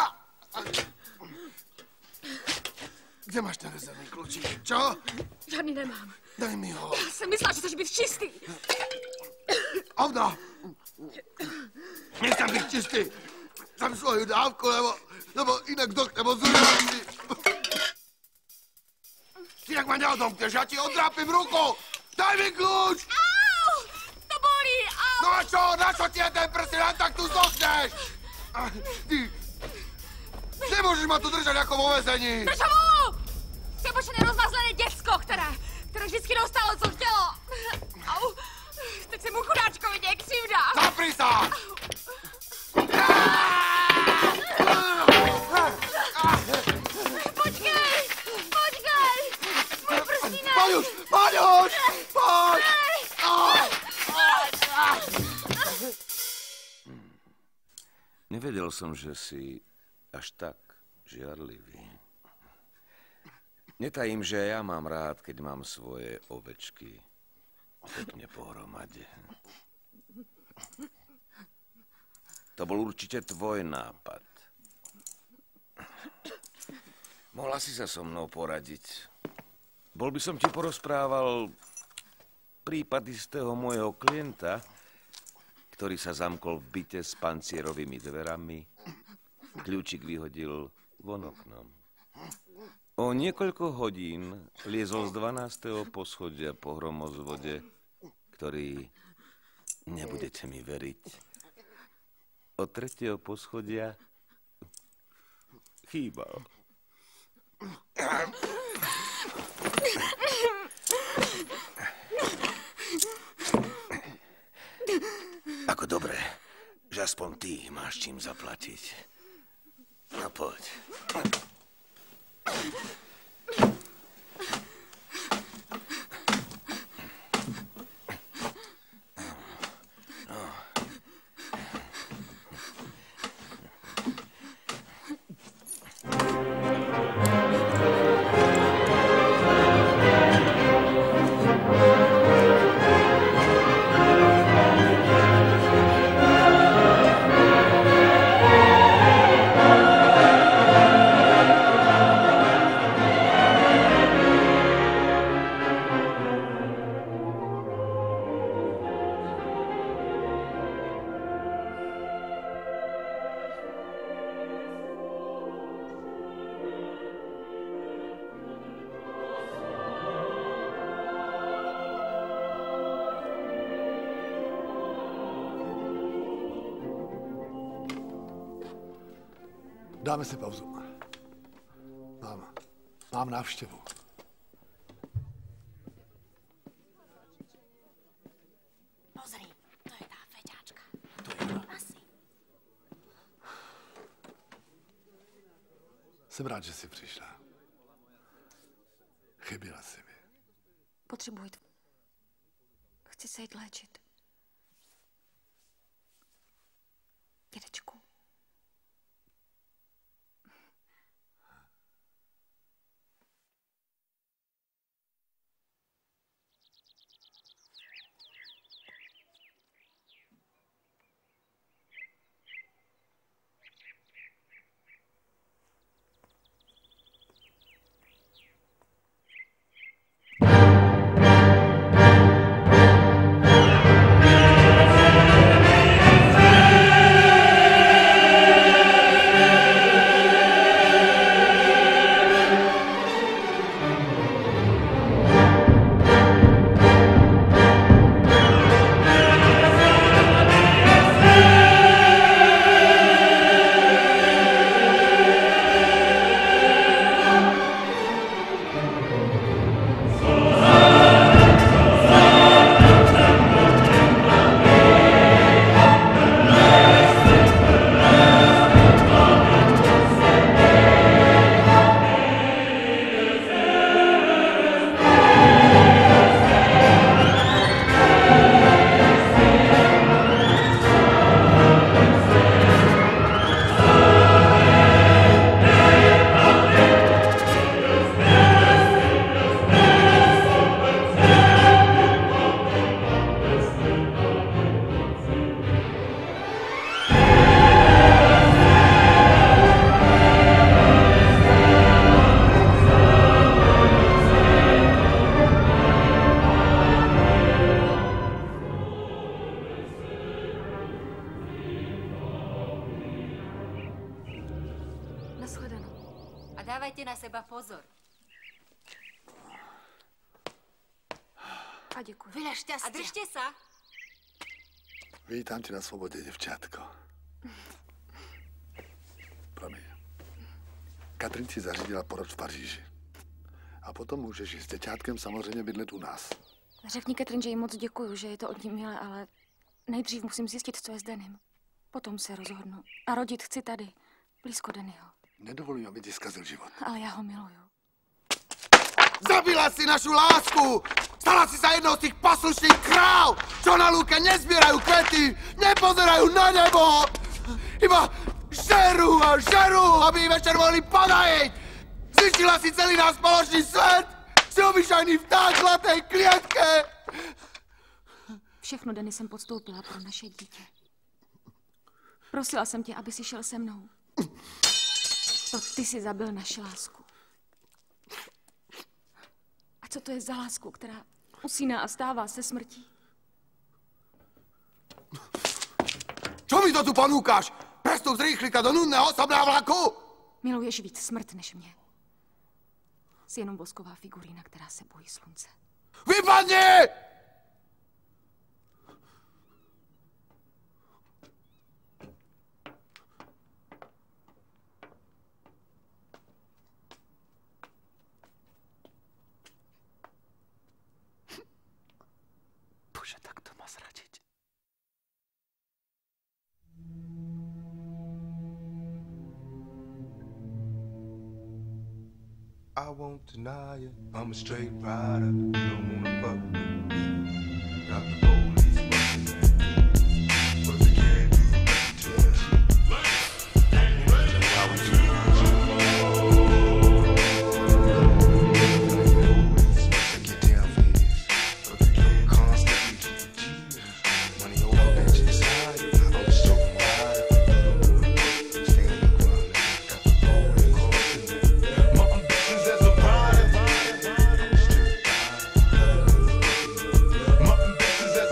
Kde máš ten rezervný kľúčik? Čo? Žádný nemám. Daj mi ho. Já jsem myslela, že chceš být čistý. Ovno! Nechcem byť čistý. Chcem svoju dávku, lebo, lebo inak dochnem od zúrosti. Ty jak ma neodomkneš, ja ti odrápim ruku. Daj mi kľúč! Au! To bolí, au! No a čo? Na čo ti je ten prst? Len tak tu zdochneš! Ty... Nemôžeš ma tu držať ako vo väzení! Drž ho! Přepočené rozmazlené děcko, které, které vždycky dostalo, co chtělo. Au! Teď se mu chudáčkovi děje křivda. Zapri sa! Počkej! Počkej! Můj prstínek! Poď už! Poď už! Poď! Nevedel som, že si až tak žiarlivý. Netajím, že ja mám rád, keď mám svoje ovečky pekne pohromade. To bol určite tvoj nápad. Mohla si sa so mnou poradiť. Bol by som ti porozprával prípad istého môjho klienta, ktorý sa zamkol v byte s pancierovými dverami. Kľúčik vyhodil von oknom. O niekoľko hodín liezol z dvanásteho poschodia po hromozvode, ktorý, nebudete mi veriť, od tretieho poschodia chýbal. Ako dobre, že aspoň ty máš čím zaplatiť. No poď. Dáme si pauzu. Mám, mám návštěvu. Pozri, to je tá feťáčka. To je ona. Asi. Jsem rád, že jsi přišla. Chyběla si mi. Potřebuji... Tv... Chci se jít léčit. Dědečku. Dávajte na seba pozor. A děkuji. Veľa šťastia. A držte sa. Vítám tě na svobodě, děvčátko. Promiň. Katrin si zařídila porod v Paříži. A potom můžeš i s děťátkem samozřejmě bydlet u nás. Řekni Katrin, že jí moc děkuju, že je to od ní milé, ale nejdřív musím zjistit, co je s Danym. Potom se rozhodnu. A rodit chci tady, blízko Dannyho. Nedovolím, aby ti zkazil život. Ale já ho miluju. Zabila si našu lásku! Stala si sa jednou z tých poslušných kráv, čo na lúke nezbierajú kvety, nepozerajú na nebo! Iba žerú a žerú, aby ich večer mohli ponajiť! Zničila si celý náš spoločný svet! Si obyčajný vták v zlatej klietke! Všechno, Danny, jsem podstoupila pro naše dítě. Prosila jsem tě, aby si šel se mnou. To ty si zabil naši lásku. A co to je za lásku, která usíná a stává se smrtí? Čo mi to tu ponúkaš? Prestup z rýchlika do nudného osobného vlaku? Miluješ víc smrt než mě. Jsi jenom vosková figurína, která se bojí slunce. Vypadni! Bože, tak to má zradit. I won't deny it. I'm a straight rider. You don't wanna fuck with me. Got the police busting at me, but they can't do nothing to us. That's why we choose. They get down for this, but they don't constantly to the G. Money over bitch inside. I'm a straight rider. Stay on the ground. Got the police busting at me. My ambitions as a rider. My ambitions as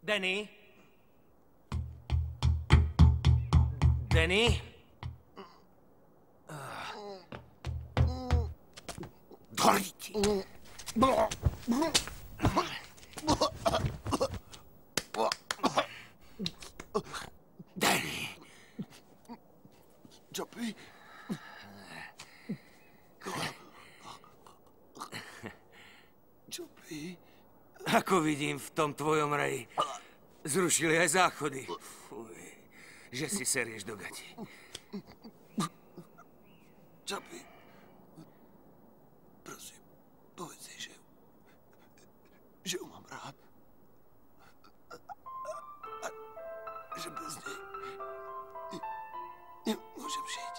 Danny? Danny? Doriti. Danny. Joppy. Joppy. Ako vidím, v tom tvojom raji zrušili aj záchody. Fuj, že si serieš do gatí. Joppy. Prosím, povedz si, že, že ju mám rád. A, a že bez nej nemôžem žiť.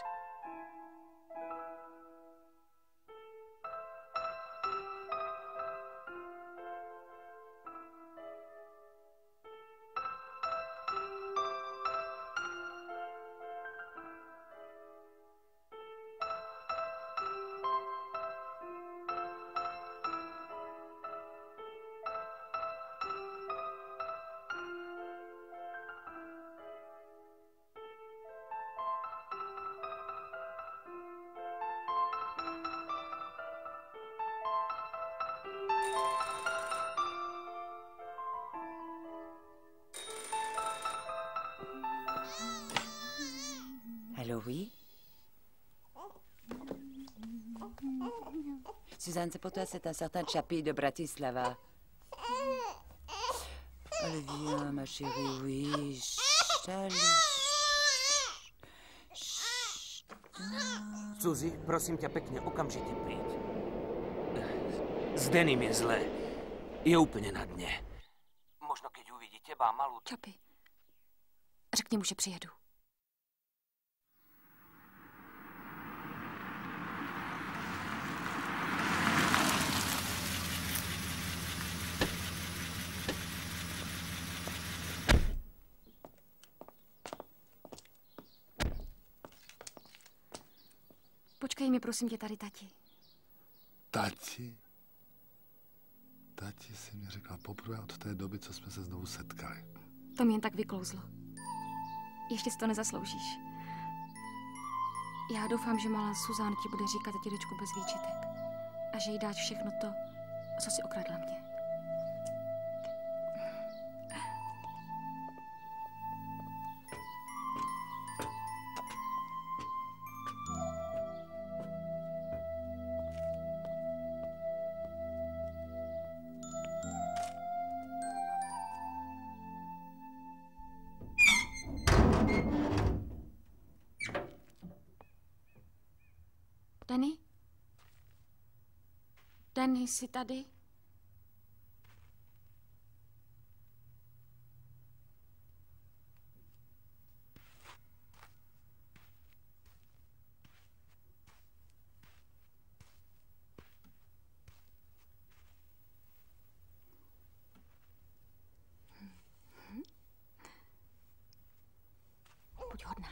Allô, oui? Suzanne, c'est pour toi, c'est un certain Chapi de Bratislava. Allez, viens, ma chérie, oui. Chut, allez. Suzy, prosím ťa pekne, okamžite príď. S Danym je zlé. Je úplne na dne. Možno keď uvidí teba malú... Chapi, řekni mu, že přijedu. Počkej mi, prosím tě, tady, tati. Tati? Tati si mi řekla poprvé od té doby, co jsme se znovu setkali. To mi jen tak vyklouzlo. Ještě si to nezasloužíš. Já doufám, že malá Suzanne ti bude říkat dědečku bez výčitek. A že jí dáš všechno to, co si okradla mě. Danny? Danny, jsi tady? Buď hodná.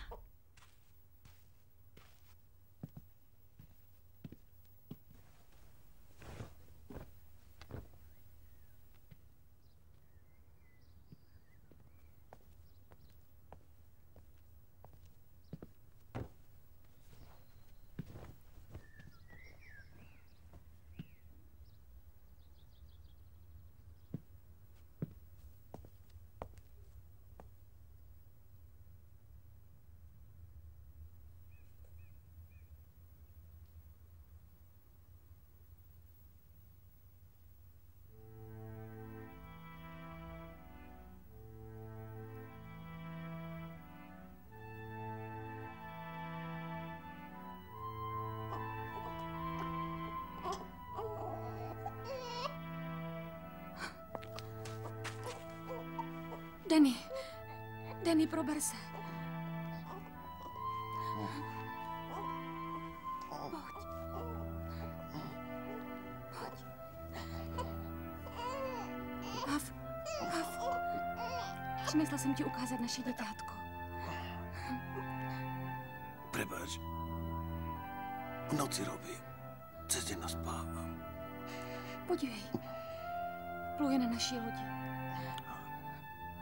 Danny, Danny, prober se. Pojď. Pojď. Hav, Hav. Přinesla jsem ti ukázat naše děťátko. Prepač. V noci robím. Cez deň naspávam. Podívej. Pluje na naší lodi.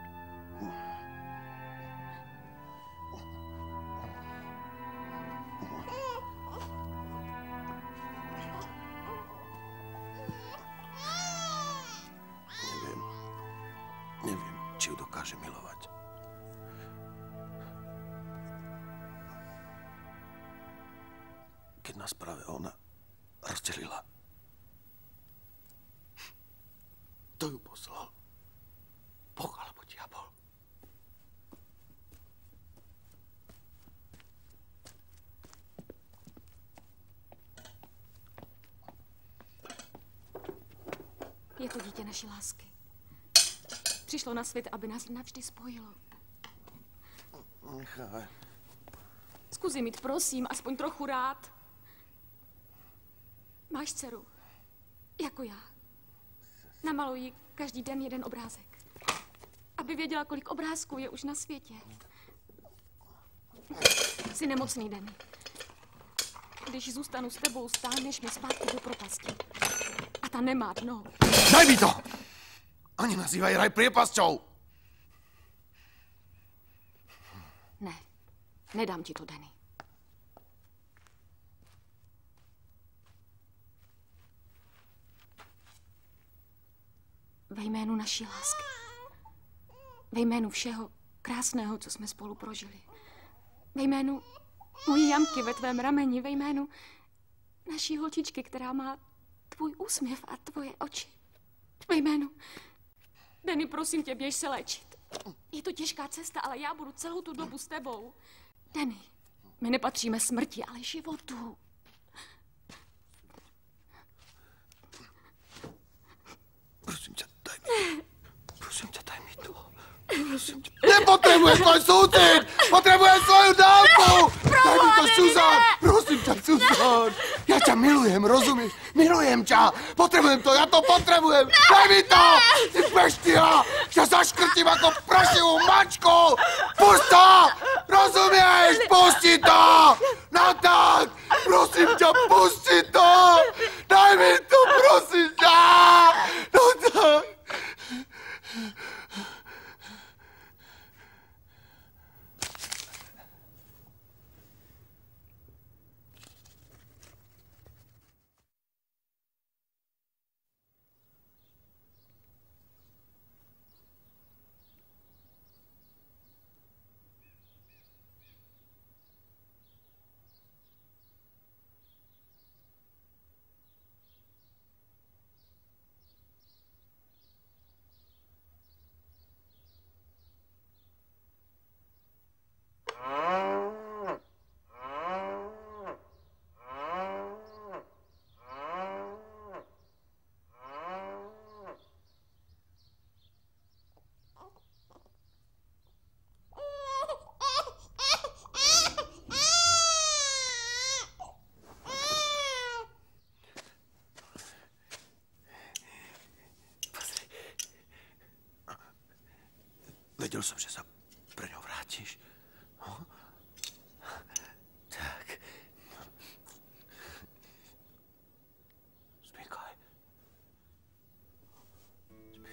dokáže milovať. Keď nás práve ona rozdelila. To ju poslal Boh alebo diabol. Je to dítě naší lásky. Přišlo na svět, aby nás navždy spojilo. Nechaj. Zkus ji mít, prosím, aspoň trochu rád. Máš dceru, jako já. Namaluj jí každý den jeden obrázek. Aby věděla, kolik obrázků je už na světě. Jsi nemocný, Danny. Když zůstanu s tebou, stáhneš mi zpátky do propasti. A ta nemá dno. Daj mi to! Oni nazývají raj priepasťou. Ne, nedám ti to, Danny. Ve jménu naší lásky. Ve jménu všeho krásného, co jsme spolu prožili. Ve jménu mojí jamky ve tvém rameni. Ve jménu naší holčičky, která má tvůj úsměv a tvoje oči. Ve jménu... Danny, prosím tě, běž se léčit. Je to těžká cesta, ale já budu celou tu dobu s tebou. Danny, my nepatříme smrti, ale životu. Prosím tě, daj mi. Prosím tě, daj mi to. Prosím tě. Nepotřebuje tvoj súcit! Potřebuje svoju dávku! Daj mi to, Suzan! Prosím ťa, Suzan! Ja ťa milujem, rozumíš? Milujem ťa! Potrebujem to, ja to potrebujem! Daj mi to! Ty beštia! Ťa zaškrtím ako prašivú mačku! Pust to! Rozumieš? Pusti to! No tak! Prosím ťa, pusti to! Daj mi to, prosím ťa! No tak! Vedel som, že sa pre ňou vrátiš. No? Tak. Spíkaj. Spí.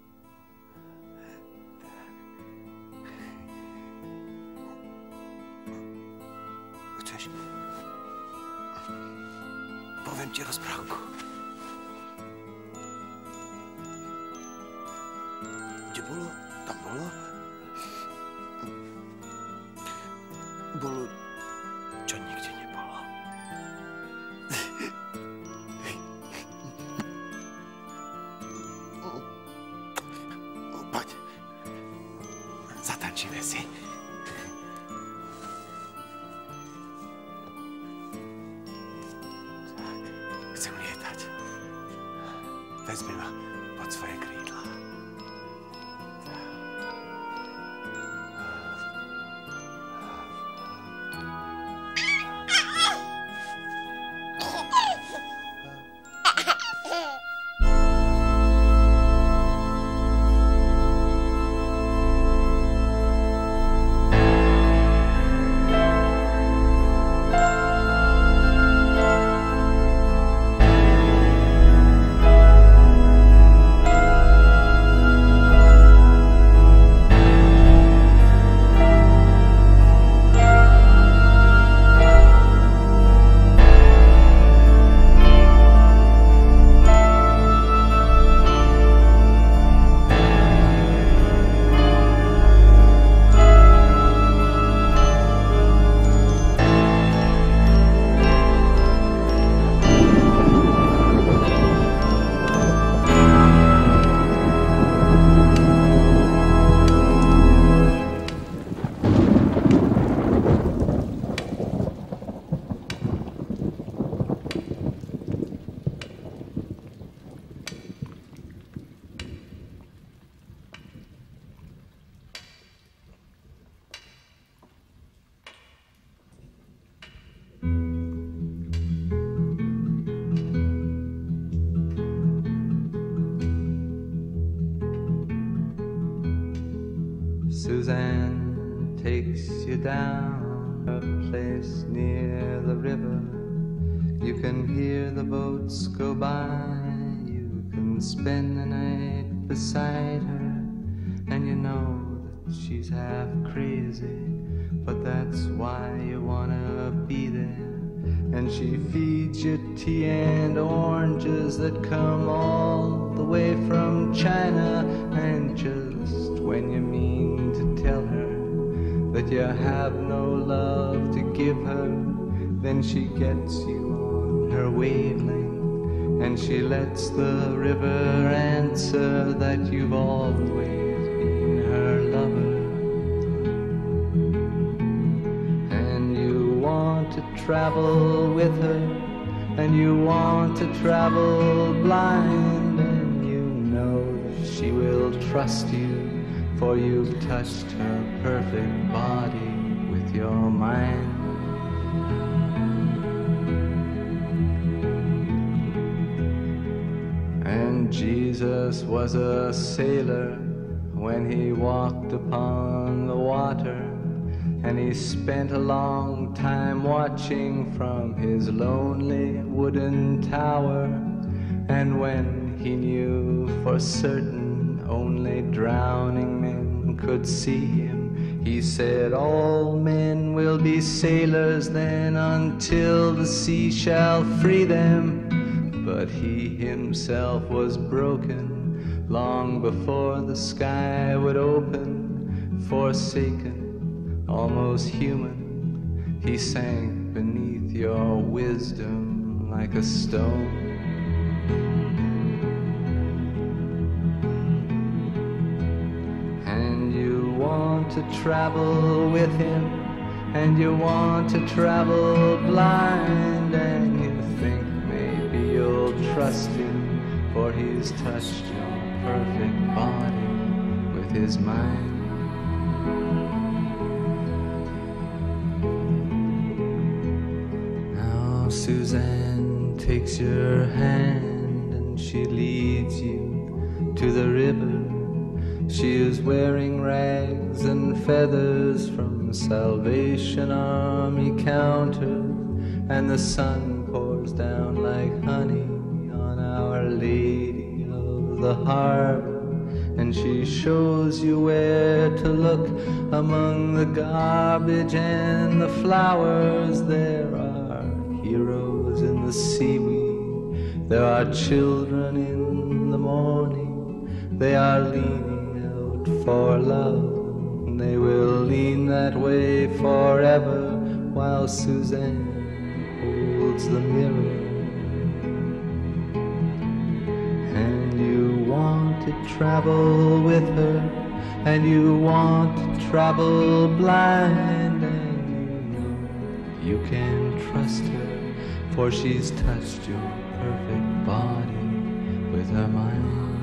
Tak. Chceš? Poviem ti rozprávku. Kde bolo? Tam bolo? Bolo, čo nikde nebolo. Poď. Zatančíme si. Tak, chcem lietať. Vezmi ma pod svoje krídla. Suzanne takes you down a place near the river. You can hear the boats go by. You can spend the night beside her. And you know that she's half crazy, but that's why you wanna be there. And she feeds you tea and oranges that come all the way from China. And just when you mean to tell her that you have no love to give her, then she gets you on her wavelength, and she lets the river answer that you've always been her lover. And you want to travel with her, and you want to travel blind, and you know that she will trust you, for you've touched her perfect body with your mind. And Jesus was a sailor when he walked upon the water, and he spent a long time watching from his lonely wooden tower. And when he knew for certain only drowning men could see him, he said, all men will be sailors then until the sea shall free them. But he himself was broken long before the sky would open. Forsaken, almost human, he sank beneath your wisdom like a stone. And you want to travel with him, and you want to travel blind, and you think maybe you'll trust him, for he's touched your perfect body with his mind. Now Suzanne takes your hand and she leads you to the river. She is wearing rags and feathers from Salvation Army counters, and the sun pours down like honey on Our Lady of the Harbor. And she shows you where to look among the garbage and the flowers. There are heroes in the seaweed, there are children in the morning. They are leaning out for love, and they will lean that way forever while Suzanne holds the mirror. And you want to travel with her, and you want to travel blind, and you know you can trust her, for she's touched your perfect body with her mind.